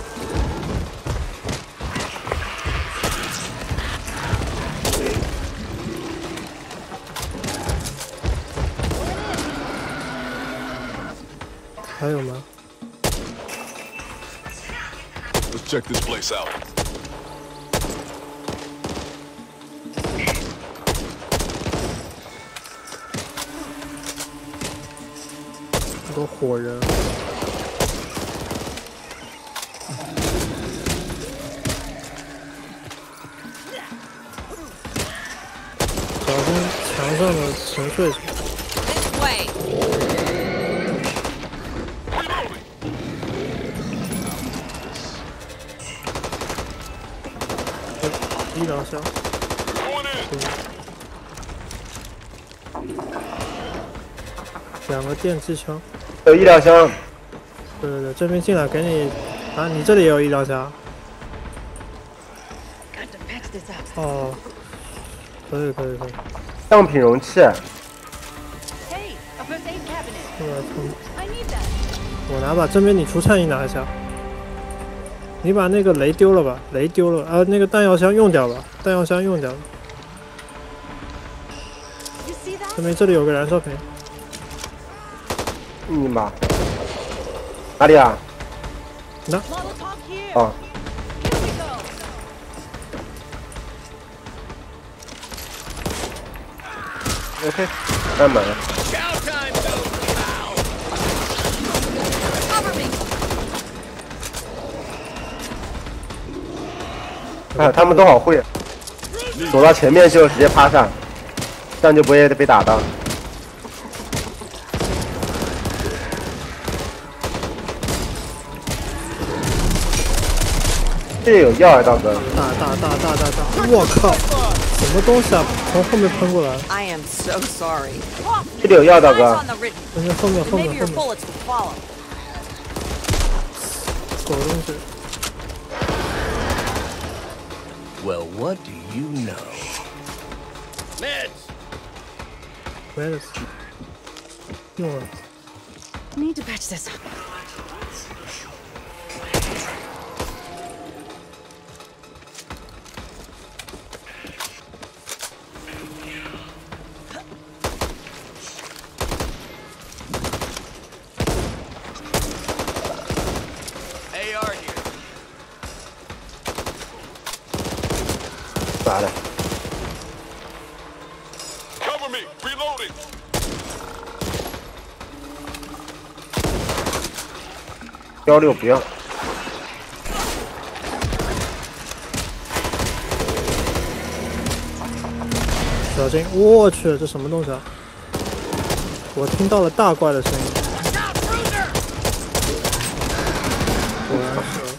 还有吗？ Let's check this place out. 很多火人。小心墙上的沉睡者。 This way. 医疗箱， Going in. 两个电击枪。 有医疗箱， 对对对，这边进来给你啊，你这里也有医疗箱。 Got to patch this up. 哦，可以可以可以。 样品容器， Hey, a first aid 我来冲。 I need that. 我拿吧，这边你出菜，你拿一下。你把那个雷丢了吧，雷丢了，啊，那个弹药箱用掉吧，弹药箱用掉了。 You see that? 这边这里有个燃烧瓶， 你妈！哪里啊？ Molotov here. 哦， Here we go. OK， 按满了。 Chow time, dude. Cover me. 哎，他们都好会，走到前面就直接趴上，这样就不会被打到。这里有药啊，大哥！ 大大大大大大！我靠，什么东西啊？从后面喷过来， I am so sorry. 这里有药，大 Eyes 哥 on！the ridge. 人家后面后 Maybe 面 your 后面， bullets will follow. 狗东西！ Well, what do you know? Meds. 没了，用了。 Need to patch this up. A R here. 咋的？ Cover me! Reloading! 幺六不要。 小心！我去，这什么东西啊？我听到了大怪的声音。果然是。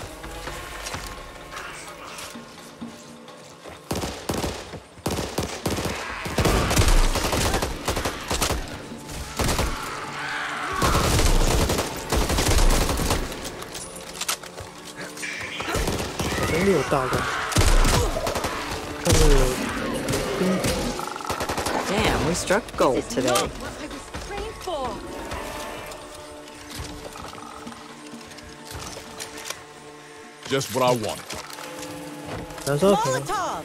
真的有大怪，后面有兵。 Damn, we struck gold today. What I was praying for. Just what I wanted. 燃烧瓶， Molotov.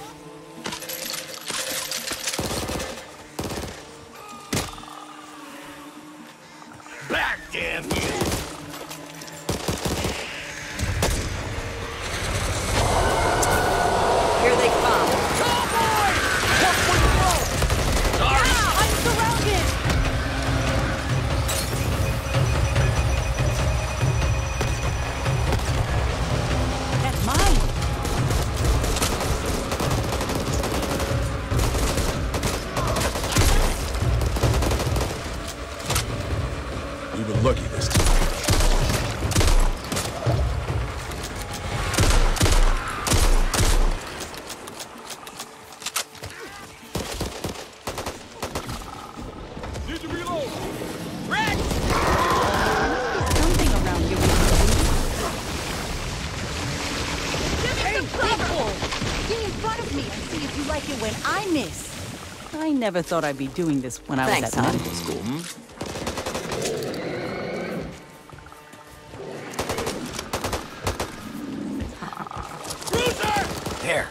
Back, damn you. Here they come. I'm surrounded. That's mine. We were lucky this time. Need to reload! Something around here. Give me some cover. Get in front of me and see if you like it when I miss. I never thought I'd be doing this when I Thanks, was at hon. medical school. Hmm? There.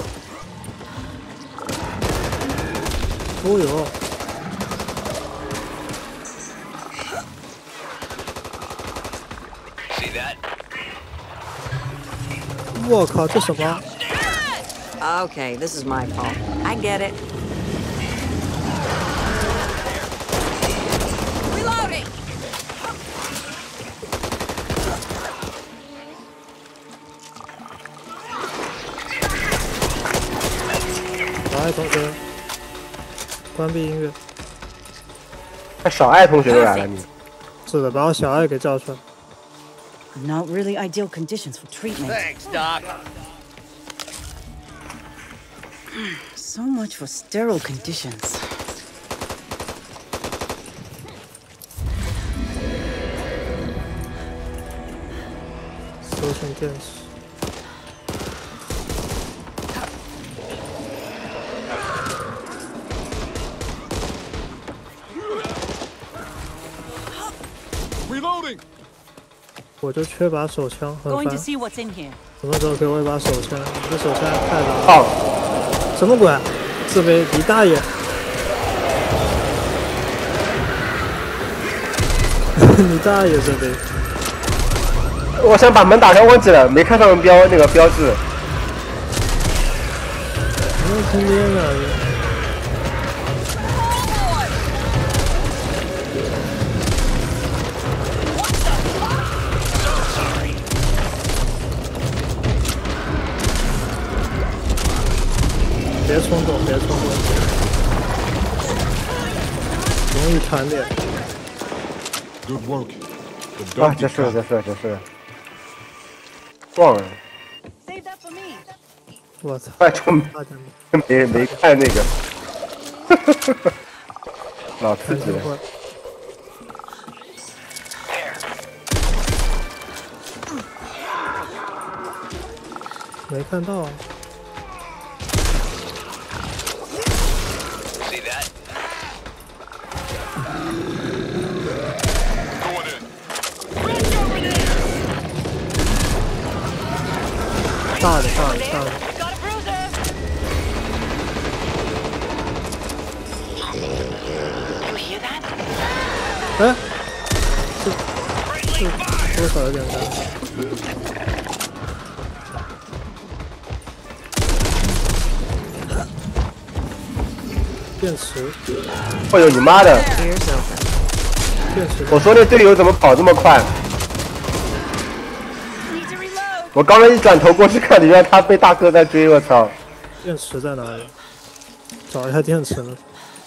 哦哟， See that? 我靠，这什么？ Okay, this is my fault. I get it. Reloading. 小爱同学，关闭音乐。 还小爱同学又来了，你是的，把我小爱给叫出来。 Not really ideal conditions for treatment. Thanks, Doc. So much for sterile conditions. Social intense. 我就缺把手枪，很 Going 烦 to。see what's in here. 什么时候给我一把手枪？你的手枪太老了。 操！ 什么鬼？自卑你大爷！你大爷自卑！ 我想把门打开，忘记了，没看上面标那个标志。 没有空间了。别冲动，别冲动，容易弹脸。 Good work. But 啊， don't 结 get 束了， caught. 结束了，结束了。忘了， Save that for me. 我操！ 快冲！ 差点没没看那个，老刺激了。 我没看到。 See that? Going in. 大的，大的，大的。 Got a bruiser. 哎，这这多少有点难。电池， 哎呦你妈的！ Here's open. 电池， 我说那队友怎么跑这么快？ Need to reload. 我刚刚一转头过去看，原来他被大哥在追，我操！ 电池在哪里？找一下电池呢。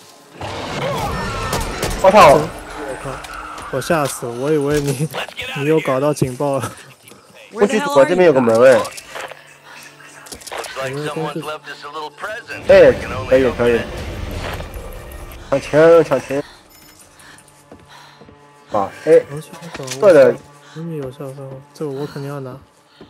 我操！ 我靠！我吓死了，我以为你你又搞到警报了。 工具组这边有个门哎， Looks like someone's left us a little present. 哎 We can， only 可以 open 可以 it.。 抢钱抢钱！啊，哎， 能去找这的秘密有效生活，这个我肯定要拿。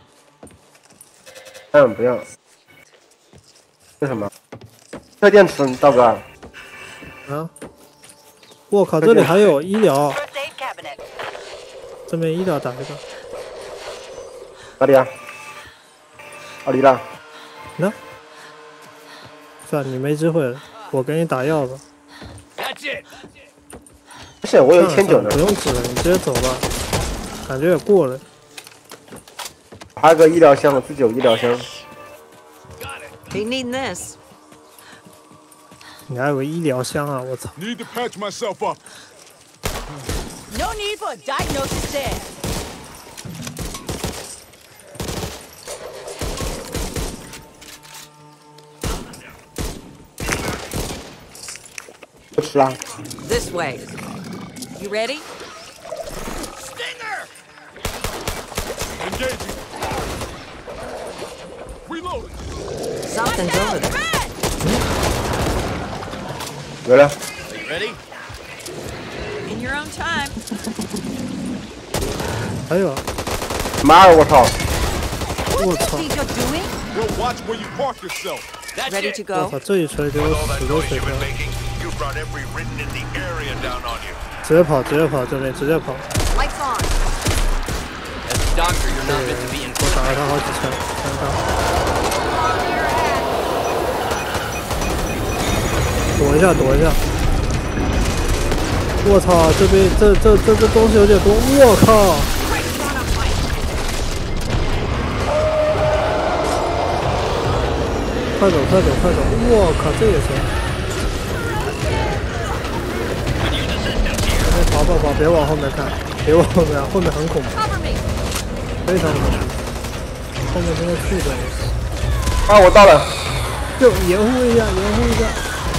嗯，不要。这什么？这电池，大哥。 啊！我靠，这里还有医疗， First aid cabinet. 这边医疗打一个。 哪里啊？奥利拉。 那，算了，你没机会了，我给你打药吧。 That's it. 不是，我有一千九呢不。用指了，你直接走吧。感觉也过了。 还有个医疗箱，我自己有医疗箱。 Be needing this. 你还有个医疗箱啊！我操！ Need to patch myself up. No need for a diagnosis there. 不吃啊！ This way. You ready? Stinger! Engaging. Reloading. Something's over there. 没了。 Are you ready? In your own time. 还有啊， 妈的，我操！ 我操！ Think you're doing? Well, watch where you park yourself. That's Ready it. to 我 go. 操！这一锤给我 All that 死都 noise 水 you've 掉 been，making, you brought every ridden in the area down on you. 直接跑，直接跑，这边直接跑。 Lights on. As a doctor, you're not meant to be 我打了 inflicting. 他好几枪，看到。躲一下，躲一下。我操，这边这这这这东西有点多，我靠！快走，快走，快走！我靠，这也行。跑跑跑，别往后面看，别往后面看，后面很恐怖， Cover me. 非常恐怖。后面真的巨恐怖。 啊，我到了。 就掩护一下，掩护一下。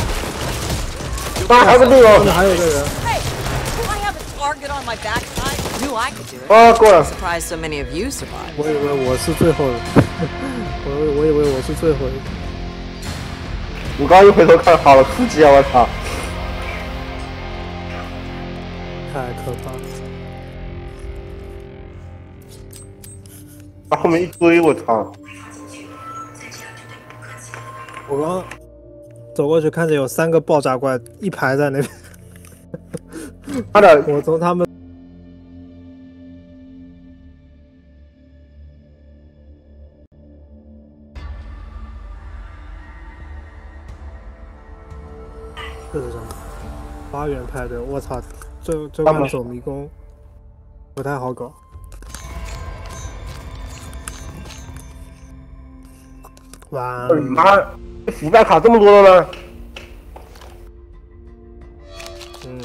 啊，还有个队友后。面还有一个人。 Hey, do I have a target on my backside? Knew I could do it. 啊，过了。 Surprised so many of you survived. 我以为我是最后的，我我以为我是最后一个。 我刚一回头看，好了，突击啊！我操！ 太可怕了！ 他后面一堆，我操！ 我刚走过去，看见有三个爆炸怪一排在那边。 他的我从他们这是什么？花园派对，我操，这这关走迷宫不太好搞。完， 你妈，覆盖卡这么多了吗？ 嗯，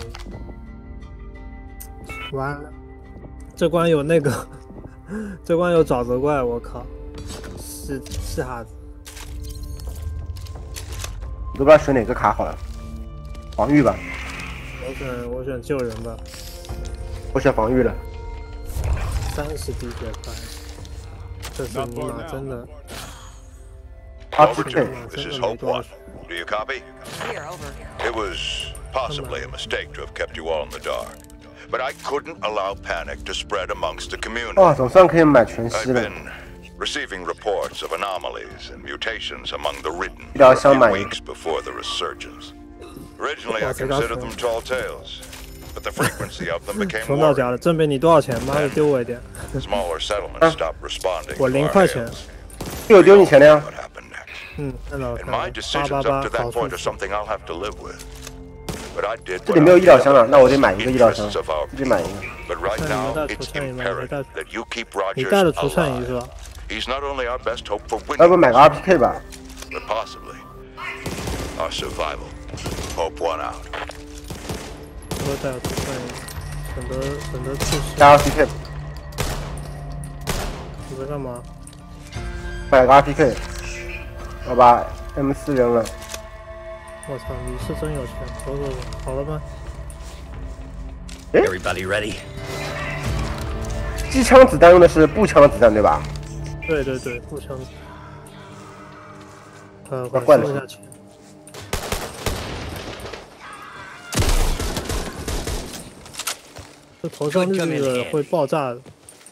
完了，这关有那个，这关有沼泽怪，我靠，是是哈子。 我都不知道选哪个卡好了，防御吧。 我选我选救人吧。 我选防御了。 三十滴血块，这是尼玛真的。 Overton, this is Hope One. Do you copy? Here, over. It was possibly a mistake to have kept you all in the dark, but I couldn't allow panic to spread amongst the community. 哇，总算可以买全息 I've 了。 been receiving reports of anomalies and mutations among the ridden 医疗 for a 箱 few 买一个。 weeks before the resurgence. Originally, I considered them tall tales, but the frequency of them became 穷到家 worrying. 了，正北你多少钱？妈的，丢我一点。 Smaller settlements stopped responding 我 to 零 our 块钱。 hails. 丢丢你钱了呀？ What happened next? 嗯，看到了， And 看到 my 了。八 decisions 八 up 八 to 好 that 舒 point 服 are。something I'll have to live with. But I did 这 what 里 I 没有医疗箱了， felt 那我得 was 买一个医疗箱， interests of our 自己买一个。 But right 那你们 now, 带 it's 除颤仪吗？你带 imperative that you keep 你 Rogers 带了除颤仪是 alive. 吧？ He's not only our best hope for 要不 winning, 买个 R P K 吧？ but possibly our survival. Hope One out. 我带了除颤仪，省得省得出事。 加 R P K， 你在干嘛？ 买个 R P K，我把 M 四扔了。 我操，你是真有钱！走走走，好了吗？ Everybody ready? 机枪子弹用的是步枪的子弹对吧？ 对对对，步枪。呃， 怪怪的我收一下钱。这头上绿绿的会爆炸的。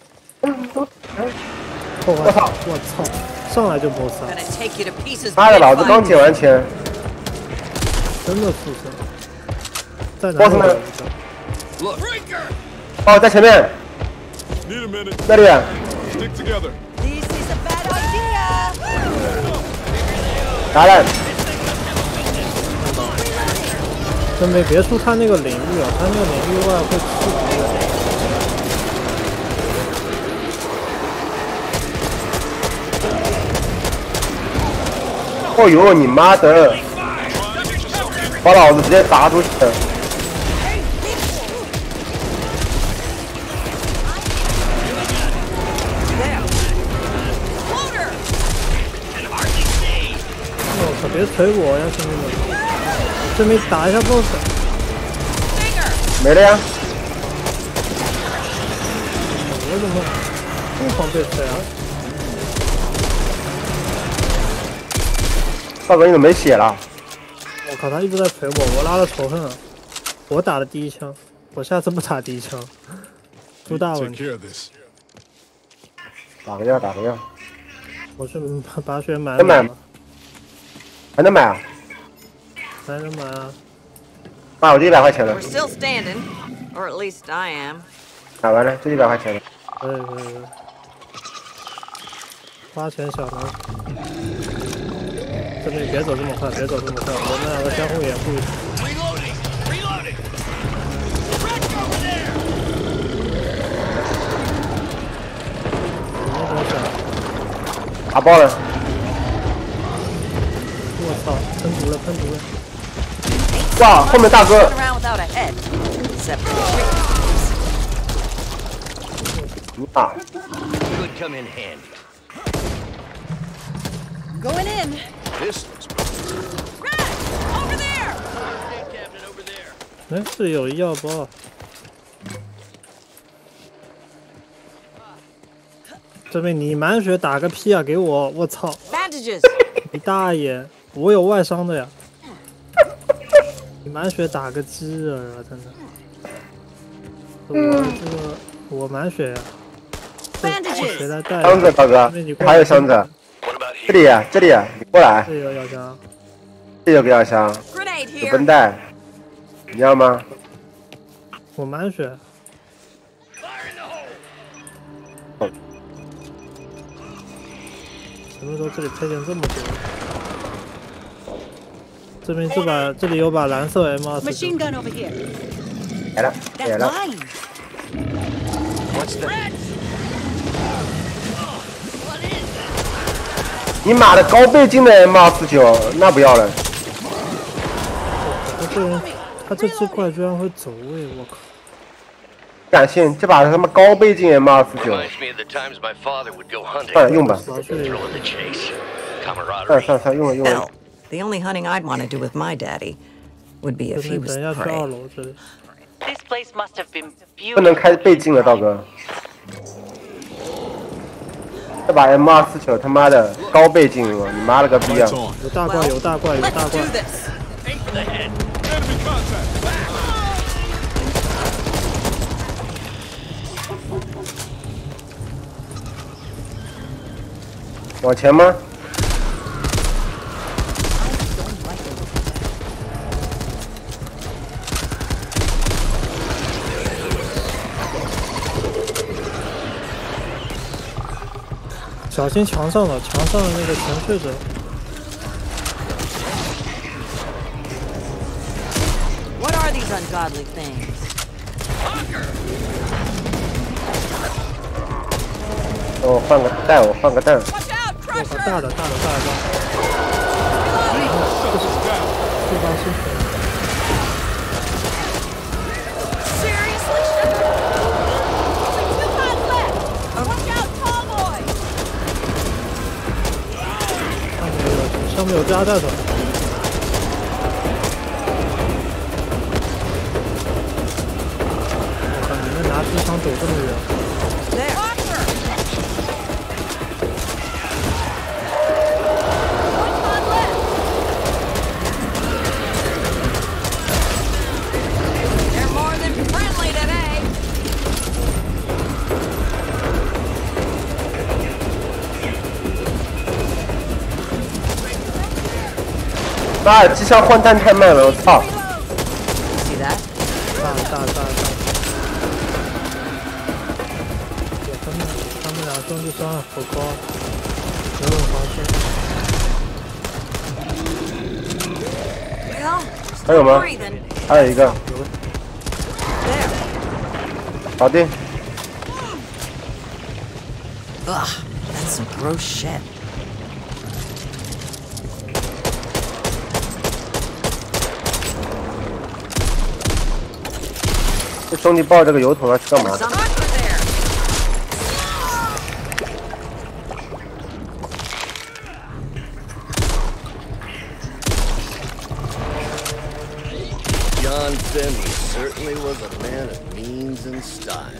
破坏！我操！上来就谋杀， Gonna take you to pieces. 妈的， big 老子 fun. 刚捡完钱。 真的畜生！在哪 boss 里？ 呢？ Look, 哦，在前面， Need a minute. 那里。 Stick together. This is a bad idea. 打烂。 真没别出他那个领域啊，他那个领域外会吃敌的。 哦呦，你妈的！把老子直接砸出去！ 我操！别捶我呀，兄弟们！这没打一下 boss。 没了呀！ 我怎么疯狂被捶啊？ 大哥，你怎么没血了？ 我靠，他一直在捶我，我拉了仇恨啊！我打的第一枪，我下次不打第一枪，出大问 Take 题。 care of this. 打个样，打个样。 我是把把血买能买了吗？还能买啊？ 还能买啊？ 妈，我这一百块钱了 We're，still standing, or at least I am. 买完了，这一百块钱了。 可以可以可以。花钱小能。这边别走这么快，别走这么快，我们两个相互掩护一下。 reloading, reloading. Red over there. 你多少？ 打爆了！ 我操！喷毒了，喷毒了！ 哇，后面大哥 Run around without a head. Except for the trick. 啊！ Could come in handy. Going in. This looks good. Red, over there. Captain over there. 哎，这里有医药包。这边你满血打个屁啊！给我！我操！ Bandages. 你大爷！我有外伤的呀！你满血打个鸡啊！真的。我这个我满血呀！这这谁来带？ 箱子，大哥，还有箱子。这里，这里，你过来。 这有药箱。 这有个药箱， Grenade 有 here. 绷带，你要吗？ 我满血。什么时候这里配件这么多？ 这边这把这里有把蓝色 M 二四九。 Machine gun over here. 来了，来 That 了。 line. What's that? 你妈的高倍镜的 M 二四九，那不要了。 他这人，他这只怪居然会走位，我靠！ 感谢这把他妈高倍镜 M 二四九。 Reminds me of the times my father would go hunting. 算了，用吧。 Thrill of the chase. 算了 Camaraderie. 算了算了，用了用了 Hell,。the only hunting I'd want to do with my daddy would be 这 if 边 he 等 was 一下去二 prey. 楼这里。 This place must have been 不能 beautiful. 开倍镜了，道哥。这把 M 二四九他妈的高倍镜了，你妈了个逼啊！ Lights on. 有大怪，有大怪，有大 Let's 怪 do。this. Aim for the head. Enemy contact. 往前吗？ 小心墙上的，墙上的那个潜水者。 What are these ungodly things? 我换个弹，我换个弹。 Watch out, 我靠， Crusher! 大的，大的，大的，大的。这帮是谁？ Seriously, Sugar? Only two pods left! Watch out, tall boy! 上面有，上面有加弹头。我靠，你们拿机枪走这么远？ There. Archer! One pod left! They're more than friendly today. 妈的，机枪换弹太慢了，我操！ See that? 大的，大的，大的，大的。对他们，他们俩兄弟伤害好高，没有防身。 Well, 还有吗？ breathing. 还有一个， There. 搞定。 Ugh, that's some gross shit. 这兄弟抱这个油桶要去干嘛？ Some Archer there. John Finley certainly was a man of means and style.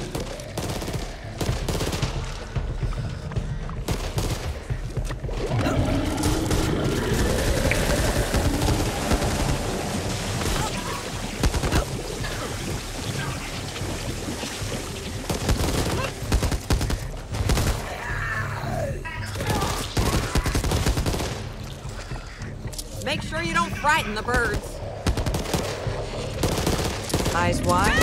Make sure you don't frighten the birds. Eyes wide.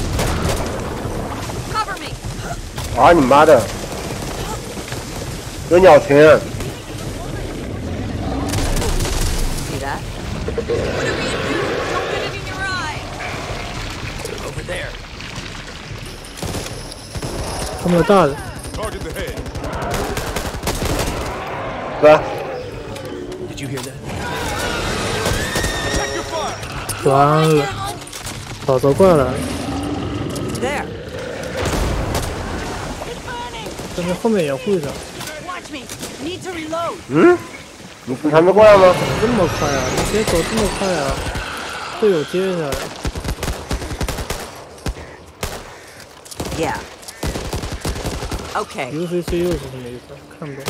Cover me! 啊你妈的！有鸟群！ See that? Don't get it in your eye! Over there. 他们有大的， Target the head. 哥， Did you hear that? Check your fire. 完了，早走过来了。 There. 这边后面掩护着， Watch me. Need to reload. 嗯？你你还没过来吗？ 怎么这么快啊？你别走这么快啊！队友接着。 Yeah. Okay. U C C U 是什么意思？看不懂。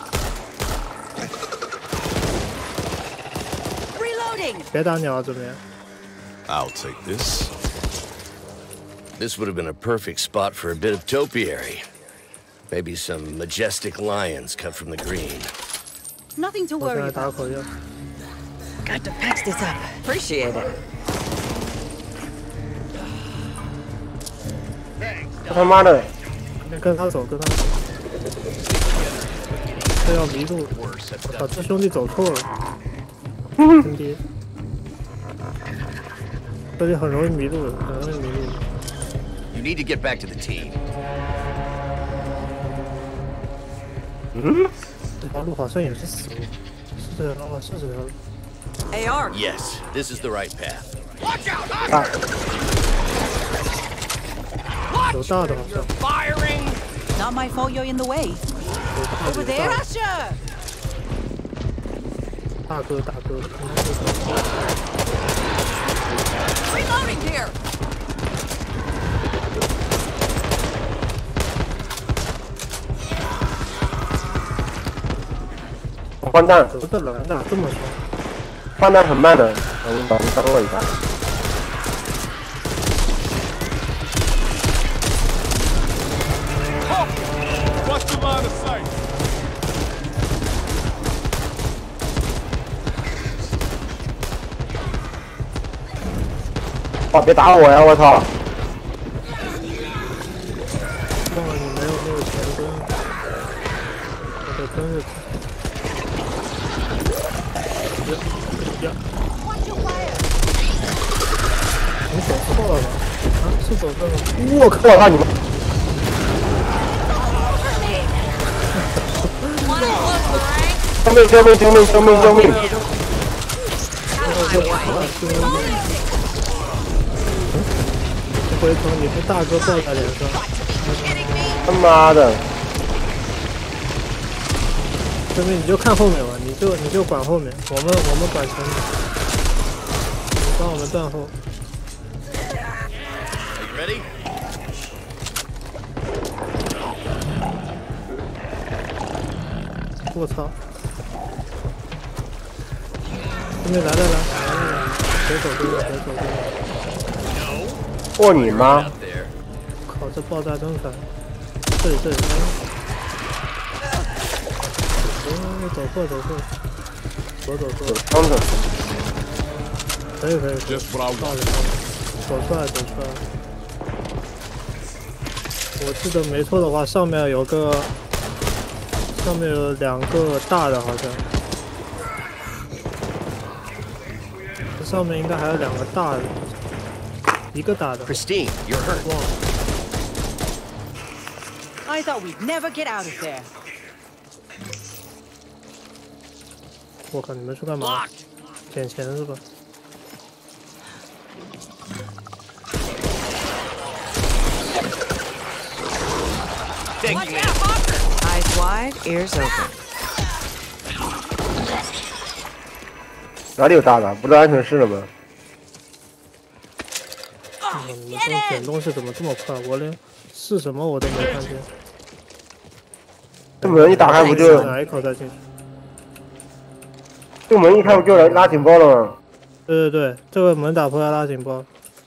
Reloading. 别打鸟这边。 I'll take this. This would have been a perfect spot for a bit of topiary. Maybe some majestic lions cut from the green. Nothing to 我现 worry 在打 about. 口药。 Got to patch this up. Appreciate it. 这他妈的！ 跟他走，跟他走。这要迷路。我操，这兄弟走错了。 真低。这里很容易迷路的，很容易迷路的。 You need to get back to the team. 嗯，这条路好像也是死路，是这条路，是这条路。 A R. Yes, this is the right path. 啊， 有大的好像。 Not my fault you're in the way. Over there, Russia! 大哥，大哥， Reloading here. 换弹， 有的人哪这么说？ 换弹很慢的，我们把你等我一下。 What's the line of sight? 哇，别打我呀！我操！ 忘了你没有那个前灯，我的灯是。呀！你走错了吧？啊，是走错了。 我靠！我操你妈！ 救命！救命！救命！救命！救命！ 回头你被大哥抱在脸上， 他妈的！ 这边你就看后面吧，你就你就管后面，我们我们管前面，你帮我们断后。 Are you ready? 我操！后面来来来来来来，别走别走别走别走！ 我你妈！ Out there. 靠，这爆炸真烦！这里这里，哎，走错走错，左走错， 装着。 可以可以， Just what I 到 want. 了到了，走出来走出来。我记得没错的话，上面有个。 上面有两个大的，好像。这上面应该还有两个大的，一个大的。 Christine, you're hurt. 忘了。 I thought we'd never get out of there. 我靠，你们是干嘛？捡钱是吧？ Thank you. Eyes wide, ears open. 哪里有大的？不是安全室了吗？ 你们这捡东西怎么这么快？我连是什么我都没看见。 这门一打开不就？ 哪一口再进去？ 这门一开不就来拉警报了吗？ 对对对，这个门打破要拉警报。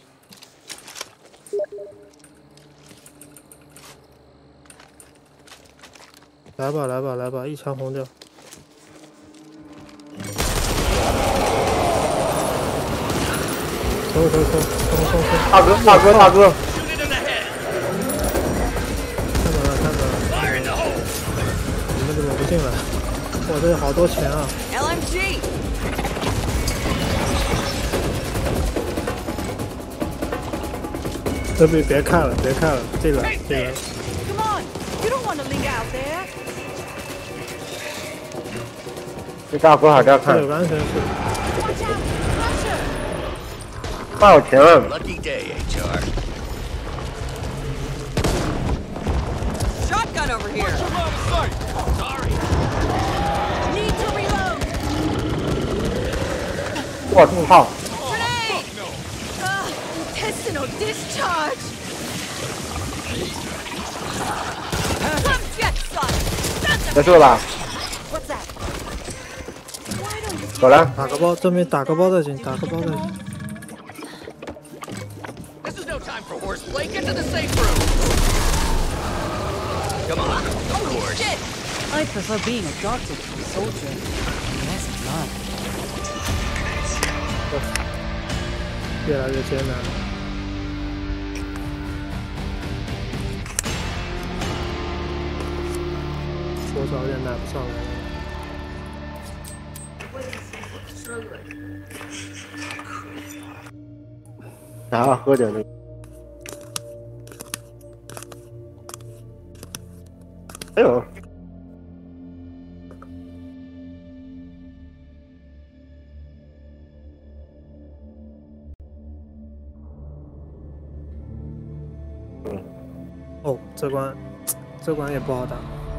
来吧，来吧，来吧，一枪轰掉！冲冲冲冲冲冲！ 大哥，大哥，大哥！ 看到了，看到了！你们怎么不进来？我这有好多钱啊 L M G. 这边别看了，别看了，进来，进来！ Come on, you don't want to linger out there. 这大哥还在看， 有个安全室。 大有钱啊 Lucky day, H R. Shotgun over here. Sorry. Need to reload. 我操！ Grenade! Ah, intestinal discharge. Come get some. 结束了吧？ What's that? 走了。 打个包，正面打个包再进，打个包再进。 This is no time for horseplay. Get to the safe room. Come on. Of course. Shit. I prefer being a doctor to a soldier. Less blood. 越来越艰难了。多少有点拿不上来了。 啥？喝点那个。哎呦！ 哦，这关，这关也不好打。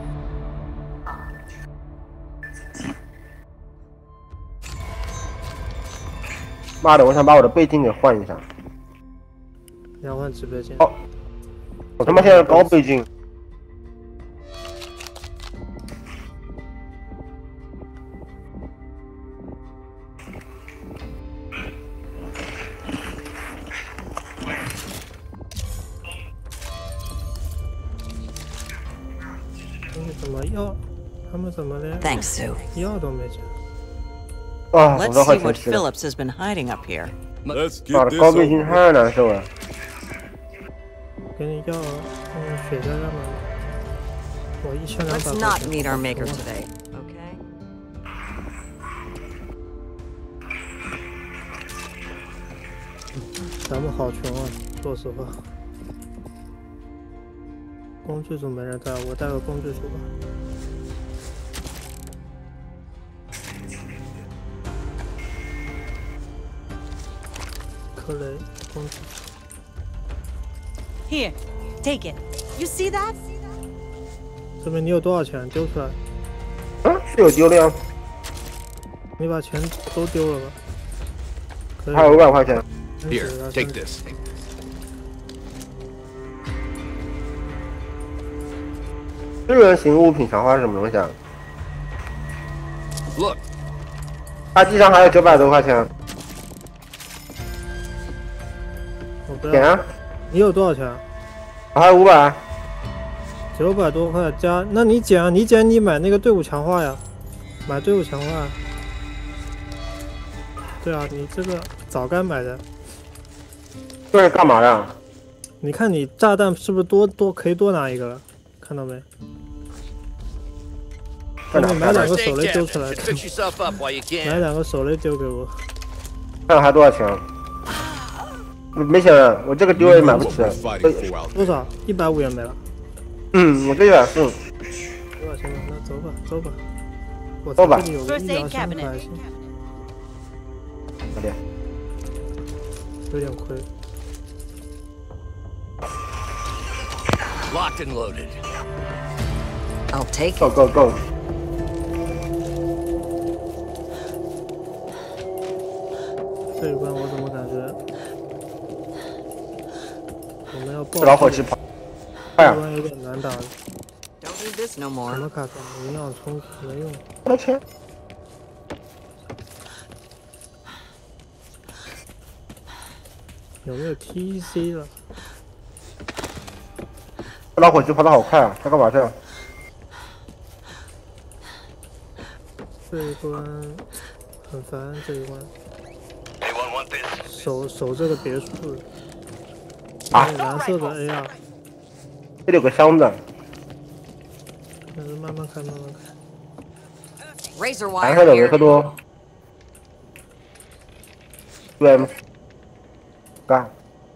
妈的，我想把我的背景给换一下。 你要换直背镜？ 哦，我他妈现在高背景。 他们怎么药？他们怎么连 Thanks, Sue. 药都没捡？ 啊，我 Let's 都快 see 前 what 期了。 Phillips has been hiding up here. Let's 妈 get 的， this 高背景 over. 太难受了。 给你药，嗯，血加加满。我一千两 Let's 百 not 块 meet our 钱。 maker today, okay? 咱们好穷啊，说实话。工具组没人带，我带个工具组吧。克雷工具组。 Here, take it. You see that? 这边你有多少钱？丢出来。 嗯，是有丢的呀。 你把钱都丢了吧？可以。 还有五百块钱。 Here, take this. 资源型物品强化是什么东西啊？ Look, 他地上还有九百多块钱， 我不要。 点啊！ 你有多少钱？ 我还有五百。 九百多块加，那你捡啊！你捡你买那个队伍强化呀，买队伍强化。对啊，你这个早该买的。 这是干嘛呀？ 你看你炸弹是不是多多可以多拿一个了？看到没？ 在哪你买两个 First 手 aid 雷丢 cabinet. 出来， Just fix yourself up while you 买 can. 两个手雷丢给我。 看还多少钱？没钱了，我这个丢了也买不起。 what we're fighting for out 多少？一百五也没了。 嗯，我这一百四。 多少钱了？那走吧，走吧。我走吧这里有个医疗箱，可还行。 好点。 有点亏。 Locked and loaded. I'll take Go it. go go！ 这一关我怎么感觉我们要爆？ 这老伙计跑，快啊！ 这关有点难打的。 Don't need this no 什 more. 么卡层？营养充没用。 我的钱！ 有没有 T C 了？ 这老伙计跑得好快啊！他干嘛去了？ 这一关很烦，这一关 Anyone want this? 守守这个别墅的。 啊蓝色的 A R， 这里有个箱子， 但是慢慢开，慢慢开。 Razor 蓝色 wire 的维克 here. 多。对，干。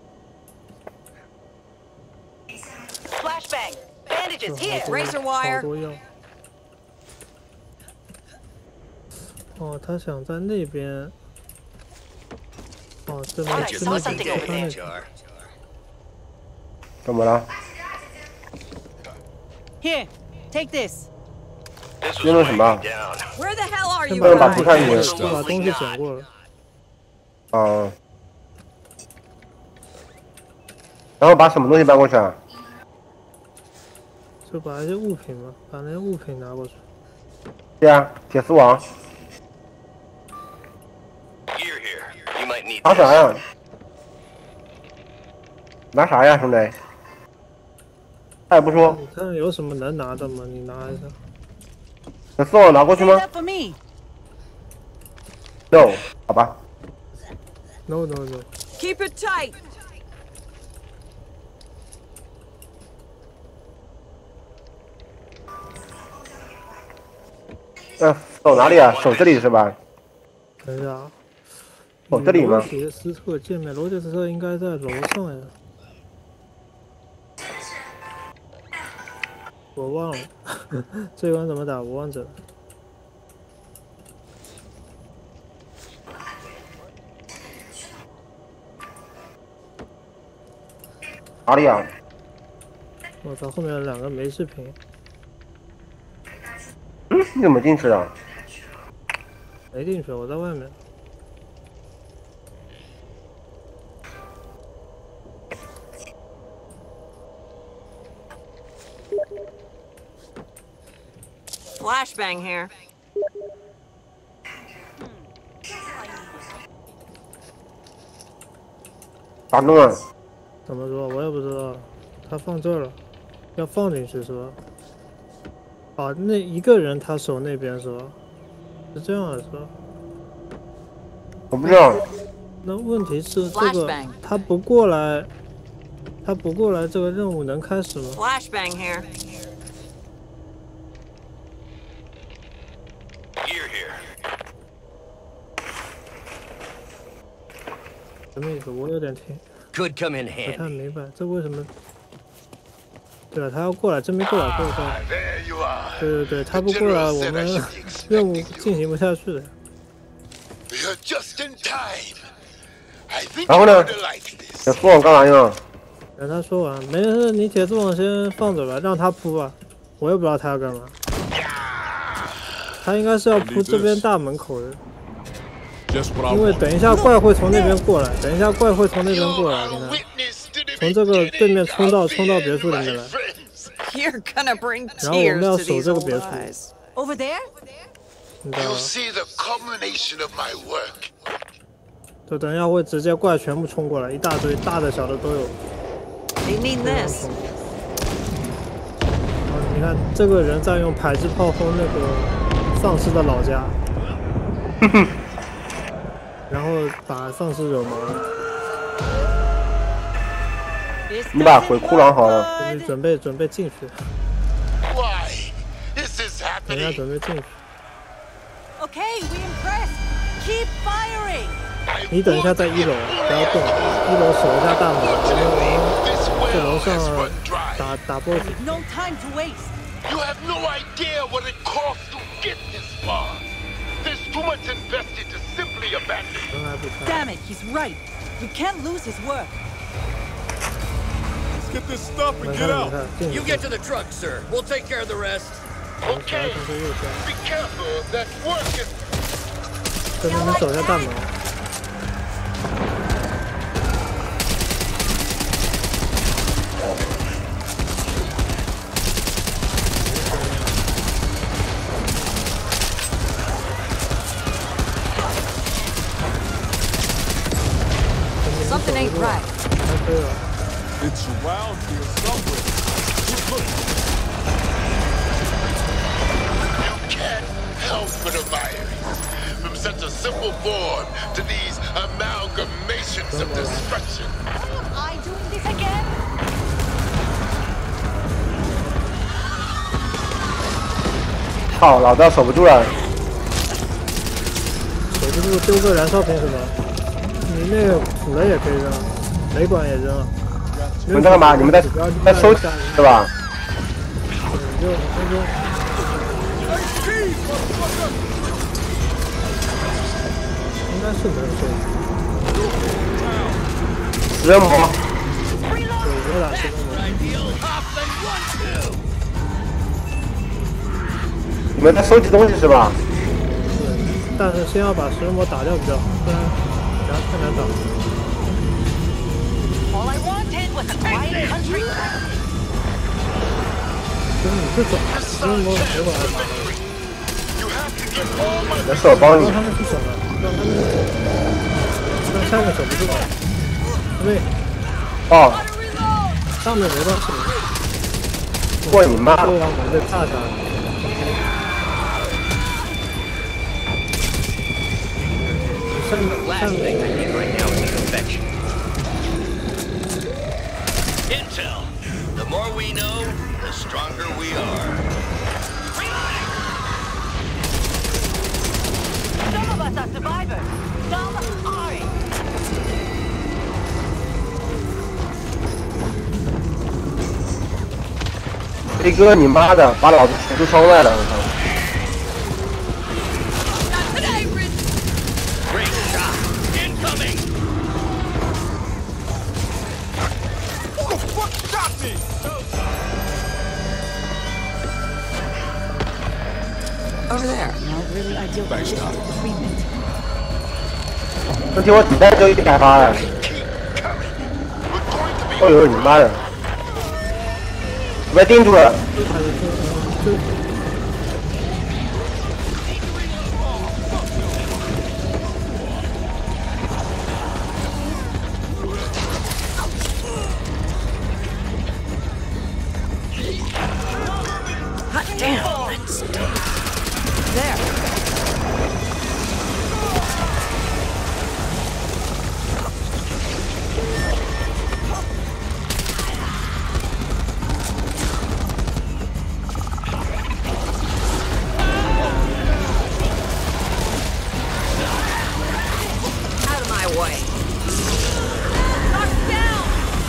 Flashbang. Bandages 这 here. 好多 Razor 好 wire 多药。哦，他想在那边。哦，这边 I 是 saw 那 something 边 over 他 there. 那 Jar. 怎么了？ Here, take this. This 扔 was 了什么 weighing？me down. Where the hell are 先 you 把 Well, guys? 把看你的先把东西捡过来。 啊。然后把什么东西搬过去啊？ 就把一些物品嘛，把那些物品拿过去。 对啊，铁丝网。 Gear here. You might need 拿啥 this. 呀？拿啥呀，兄弟？他也不说。 你看有什么能拿的吗？你拿一下。 铁丝网拿过去 Save 吗 that for me. ？No， 好吧。 No no no， Keep it tight. 嗯，手哪里啊？手这里是吧？ 等一下啊。 哦，这里吗？ 罗杰斯特见面，罗杰斯特应该在楼上呀。我忘了，这关怎么打我忘记了。 哪里啊？ 我操，后面有两个没视频。 嗯，你怎么进去的？ 没进去，我在外面。 Flashbang here. 咋弄啊？ 怎么说？我也不知道。他放这儿了，要放进去是吧？啊，那一个人他守那边是吧？是这样的是吧？ 我不知道。 那问题是这个他不过来，他不过来，这个任务能开始吗 ？Flashbang here. Gear here. 什么意思？我有点听 Could come in 不 handy. 太明白，这为什么？对了，他要过来，真没过来，对不对？ There you are. 对对对，他不过来，我们任务进行不下去的。 You're just in time. I think 然后呢？ you'd like this. 这副网干嘛用？ 让他说完，没事，你铁丝网先放着吧，让他铺吧。我也不知道他要干嘛。他应该是要铺这边大门口的，因为等一下怪会从那边过来，等一下怪会从那边过来，你看，从这个对面冲到冲到别墅里面来。 You're gonna bring 然后我们 tears 要 to 守 these 这个 old 别墅， eyes. Over there? 你知道 You'll 吧？ see the culmination of my work. 就等一下会直接怪全部冲过来，一大堆大的小的都有。 They need this. 然后你看这个人在用迫击炮轰那个丧尸的老家，然后把丧尸惹毛了。 你把回库狼好了。 你准备准备进去， Why? This is 等一下 happening. 准备进去。 Okay, we impressed. Keep firing. 你等一下在一楼，不要动，一楼守一下大门，我们我们在楼上打打 boss。 No time to waste. You have no idea what it costs to get this far. There's too much invested to simply abandon. 人还不开。 Damn it, he's right. We can't lose his work. Let's get this stuff 你 and 看 get 你 out. 看，进 You 去。 get to the truck, sir. We'll take care of the rest. Okay. Be careful. That work is. 在那边守一下大门。 Something ain't right. 还可以了。 It's around here somewhere. Keep looking. You can't help but admire it. From such a simple form to these amalgamations of destruction. Am I doing this again? 操，老大守不住了。 守不住丢个燃烧瓶什么？你那个土雷也可以扔，雷管也扔了。 你们在干嘛？你们在在收集是吧？ 你就你就。应该是能收集。 食人魔。 对，我打食人魔。 你们在收集东西是吧？ 对，但是先要把食人魔打掉比较好，不然等下太难打。 All I wanted was a quiet country. 就是你这种食人魔别管他打了。 没事，我帮你让。他们去守了，让他们让下面守不住。对， 哦， 上面没关系。 过你妈！ 对啊，我被炸下来。 Last thing I need right now is an infection. Intel. The more we know, the stronger we are. Some of of us are survivors. Some aren't. 飞哥，你妈的，把老子全都烧坏了！我操！ Over there. Not really ideal conditions for treatment. 这听我子弹就一开发了。哎呦你妈的！被定住了。 Hot damn. That's there. Out of my way. Knocked down.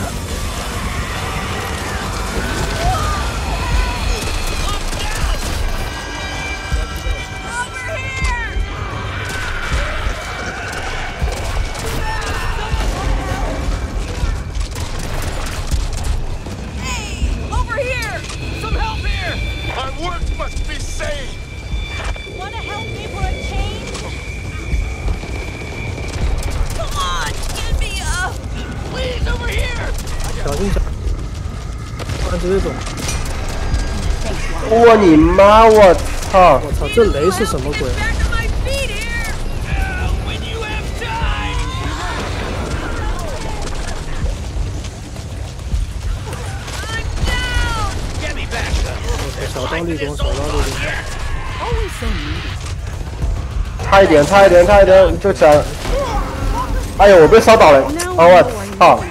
Over here. Hey, over here. Some help here! My work must be saved! Wanna help me for a change? Come on, get me up! Please, over here! 小心小，按直接走。 我你妈！我操！ 我操，这雷是什么鬼？ Back to my feet here! When you have time! I'm down! Get me back! 小刀立功，小刀立功。 Always so needy. 差一点，差一点，差一点，就想。哎呦，我被烧倒了！啊、我操！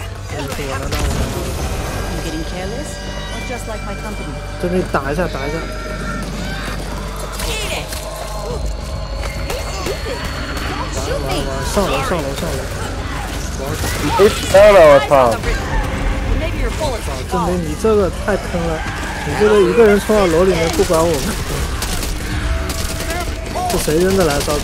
I'm getting careless, or just like my company. 这里打一下，打一下。 Eat it! Shoot me! 上楼，上楼，上楼。 没枪了，我操！ Maybe your bullets are 证明你这个太坑了，你这个一个人冲到楼里面不管我们，是谁扔的燃烧瓶？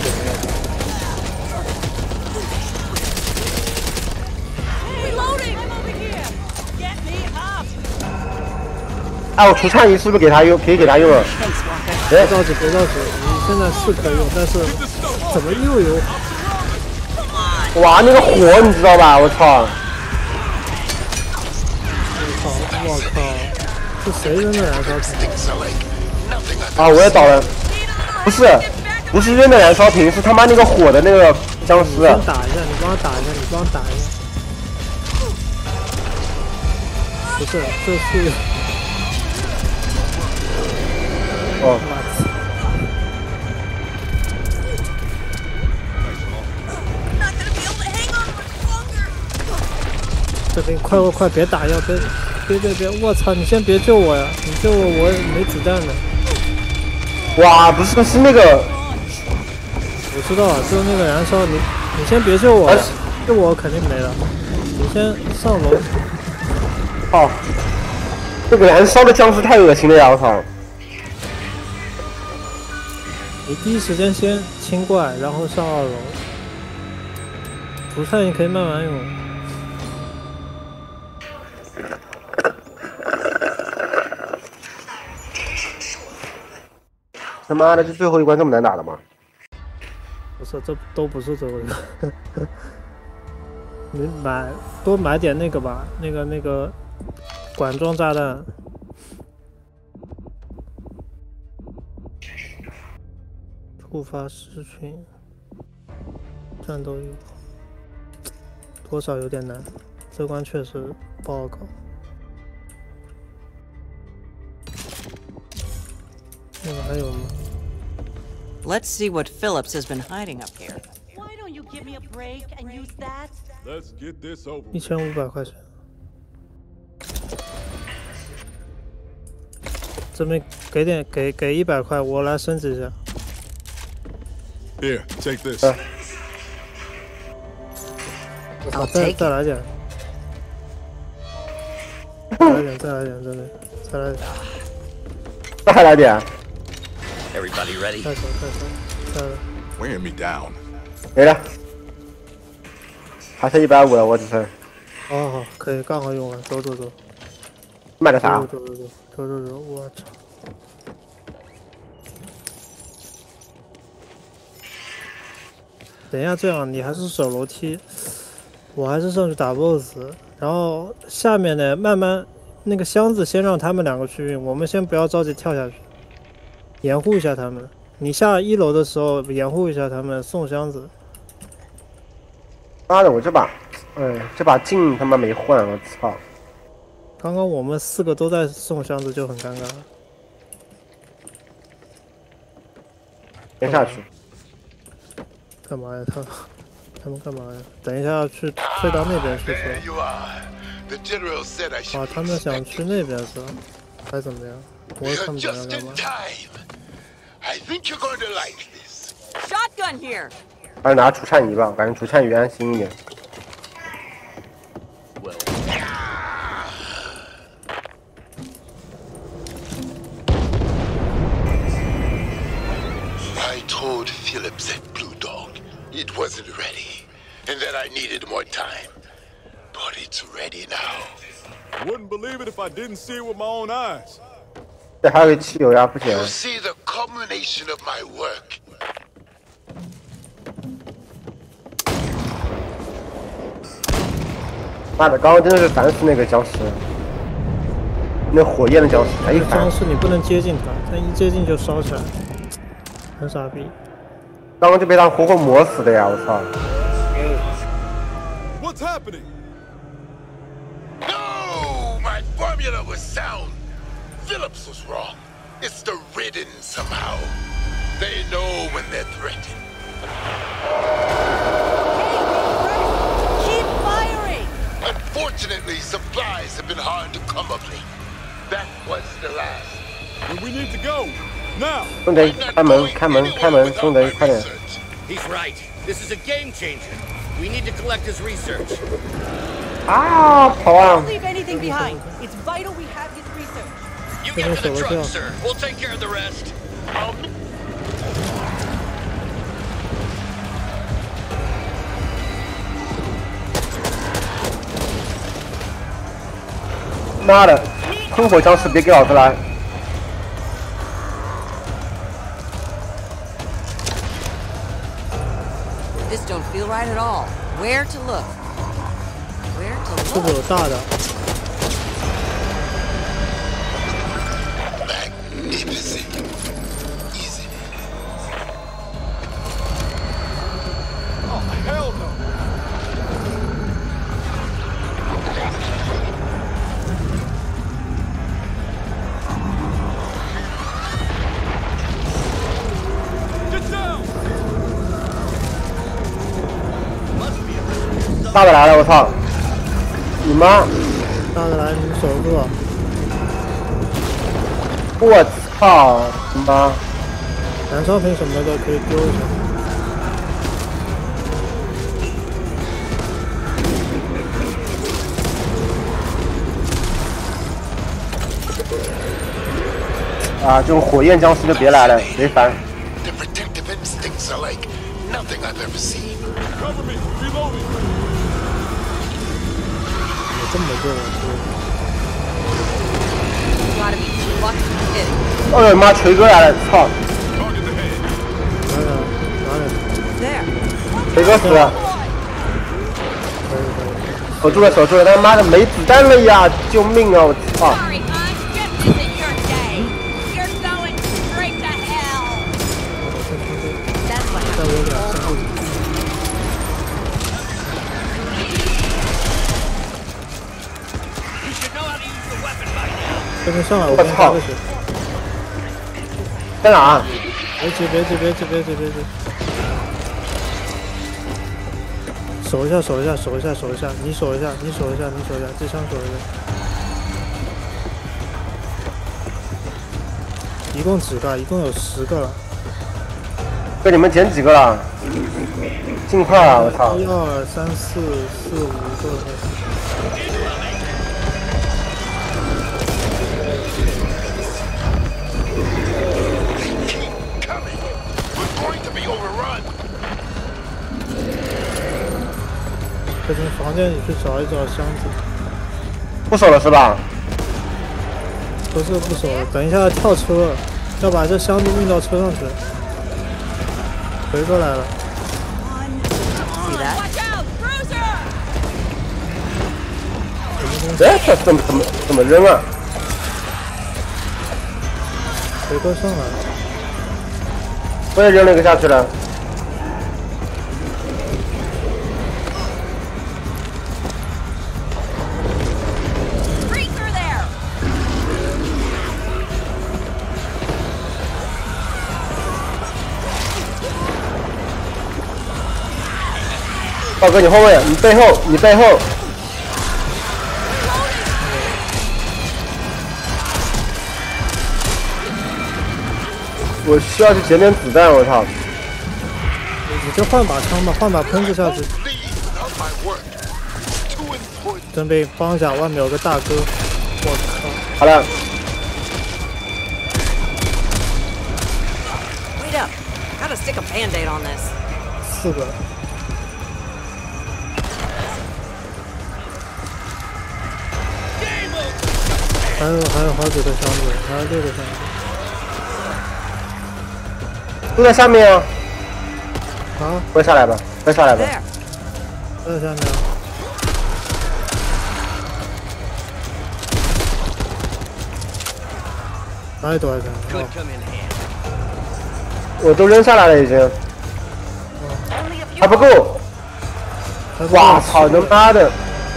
Reloading! I'm over here! Get me up! 哎，我除颤仪是不是给他用？可以给他用了？ 别着急，别着急，你现在是可以用，但是怎么又有？ 哇，那个火你知道吧？我操！ 我靠！是谁扔的燃烧瓶？ 啊，我也倒了。不是，不是扔的燃烧瓶，是他妈那个火的那个僵尸。 你先打一下，你帮我打一下，你帮我打一下。不是，这是。 哦。 这边快快快，别打药，别别别别！我操，你先别救我呀！你救我，我没子弹了。 哇，不是，是那个， 我知道，就是那个燃烧，你你先别救我，救我肯定没了。你先上楼。 哦，这个燃烧的僵尸太恶心了呀！我操！ 你第一时间先清怪，然后上二楼。除颤你可以慢慢用。 他妈的，这最后一关这么难打的吗？ 不是，这都不是最后一关。你买多买点那个吧，那个那个管状炸弹。触发狮群，战斗欲多少有点难，这关确实不好搞。 那个还有吗 Let's see what Phillips has been hiding up here. Why don't you give me a break and use that? Let's get this over. 一千五百块钱。这边给点给给一百块，我来升级一下。 Here, take this. 嗯， 我操，再再来点，再来点，再来点，真的，再来点， 再来点， Everybody ready? 再手再手再来。 Weighing me down. 没了，还剩一百五了，我只剩。 哦，好，可以，刚好用完，走走走。 卖的啥？ 走走走走走走走，我操！等一下，这样你还是守楼梯，我还是上去打 boss， 然后下面呢，慢慢那个箱子先让他们两个去运，我们先不要着急跳下去，掩护一下他们。你下一楼的时候掩护一下他们送箱子。 妈的，我这把，哎，这把镜他妈没换，我操！ 刚刚我们四个都在送箱子，就很尴尬。 先下去。 干嘛呀？他他们干嘛呀？等一下要去退到那边去是吧？ You are. The general said I should 啊，他们想去那边是吧？还怎么样？我也看 You're 不懂要 just 干 in 嘛。 time. I think you're going to like this. Shotgun here. 还是拿除颤仪吧，感觉除颤仪安心一点。 I told Phillips at Blue Dog it wasn't ready, and that I needed more time. But it's ready now. I wouldn't believe it if I didn't see it with my own eyes. 这还有个汽油呀，不行。 You see the culmination of my work. 妈的，刚刚真的是烦死那个僵尸，那火焰的僵尸，太那烦僵。尸你不能接近他，他一接近就烧起来，很傻逼。 刚刚就被他活活磨死的呀！我操！ What's happening? No! My formula was sound. Phillips was wrong. It's the ridden somehow. They know when they're threatened. Keep firing! Unfortunately, supplies have been hard to come of late. That was the last. Then we need to go. Now! 兄弟，开门，开门，开门，兄弟，快点！ He's right. This is a game changer. We need to collect his research. 啊，跑啊！ Don't leave anything behind. It's vital we have his research. You get to the truck, sir. We'll take care of the rest. 妈的，喷火僵尸别给老子来！ This don't feel right at all. Where to look? Where to 是不是 look? 有大的？ Magnificent. Easy. Oh, hell no! Get down! 大的来了，我操！你妈！ 大的来，你们守住啊！ 我操！你妈！ 燃烧瓶什么的可以丢一下。 啊，这种火焰僵尸就别来了，贼烦。 Their protective instincts are like nothing I've ever seen. Cover me! Reloading! 有这么多人， Gotta be fucking kidding. 哎呦妈，锤哥来了，操！ Target the head. 哪里哪里？ There. 锤哥死了， 可以可以。 守住了，守住了，他妈的没子弹了呀！救命啊！我操！ Sorry, hon. Just isn't your day. You're going straight to hell. That's what 在 happened. 我俩身后。 You should know how to use the weapon by now. 这边上来，我给你加个血。 在哪？ 别急别急别急别急别急。守一下守一下守一下守一下，你守一下你守一下你守一下，机枪守一下。一共几个？一共有十个了。 被你们捡几个了？尽快啊！我操！ 一二三四四五个。 快进房间里去找一找箱子。 不守了是吧？ 不是不守了，等一下要跳车，要把这箱子运到车上去。回过来了。 哎，这怎么怎么怎么扔啊？ 回过上来了。 我也扔了一个下去了。 豹哥，你后面，你背后，你背后。我需要去捡点子弹，我操！ 你就换把枪吧，换把喷子下去。准备帮一下，外面有个大哥。我靠！ 好了。 Wait up! Gotta stick a band-aid on this. 四个。 还有还有好几个箱子，还有六个箱子， 都在下面啊！ 啊， 快下来吧，快下来吧！ 都在下面。哪里躲在这？哦、 我都扔下来了已经，还不够！哇操，他妈的！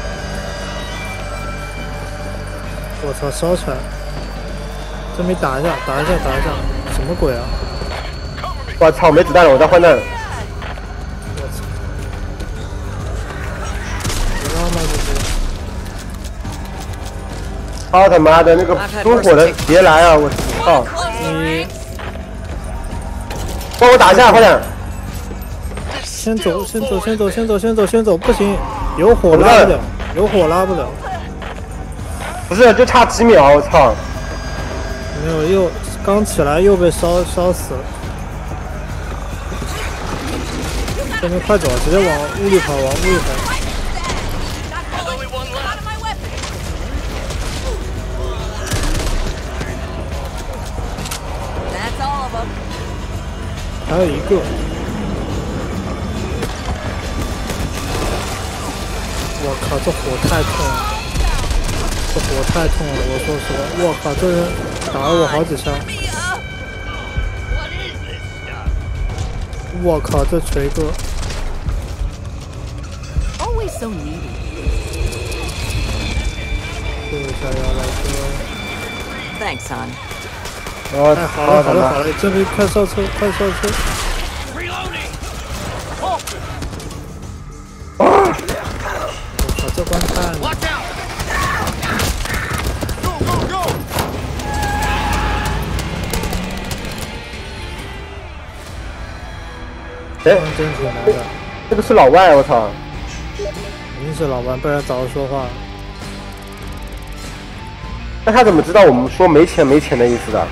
我操，烧起来！这没打一下，打一下，打一下，什么鬼啊！ 我操，没子弹了，我在换弹。 我操！别他妈这是！ 操他妈的，那个中火的别来啊！我操！ 你帮我打一下，快点！ 先走，先走，先走，先走，先走，先走，不行，有火拉不了，有火拉不了。 不是，就差几秒，我操！ 没有，又刚起来又被烧烧死了。这边快走，直接往屋里跑，往屋里跑。还有一个。我靠，这火太痛了！ 这火太痛了，我说实话，我靠，这人打了我好几枪。我靠，这锤哥。 Always so needy. 救一下要来哥。 Thanks, son. 哦， 哎，好了好了好了，这边快烧车，快烧车。我靠，这关太难。 哎， 真挺难的。 这个是老外，我操！ 肯定是老外，不然早就说话了。 那他怎么知道我们说没钱没钱的意思的？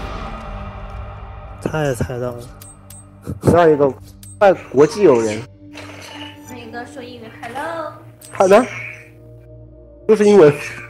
他也猜到了。 让一个外国际友人。 那一个说英语 ，Hello。 好的，就是英文。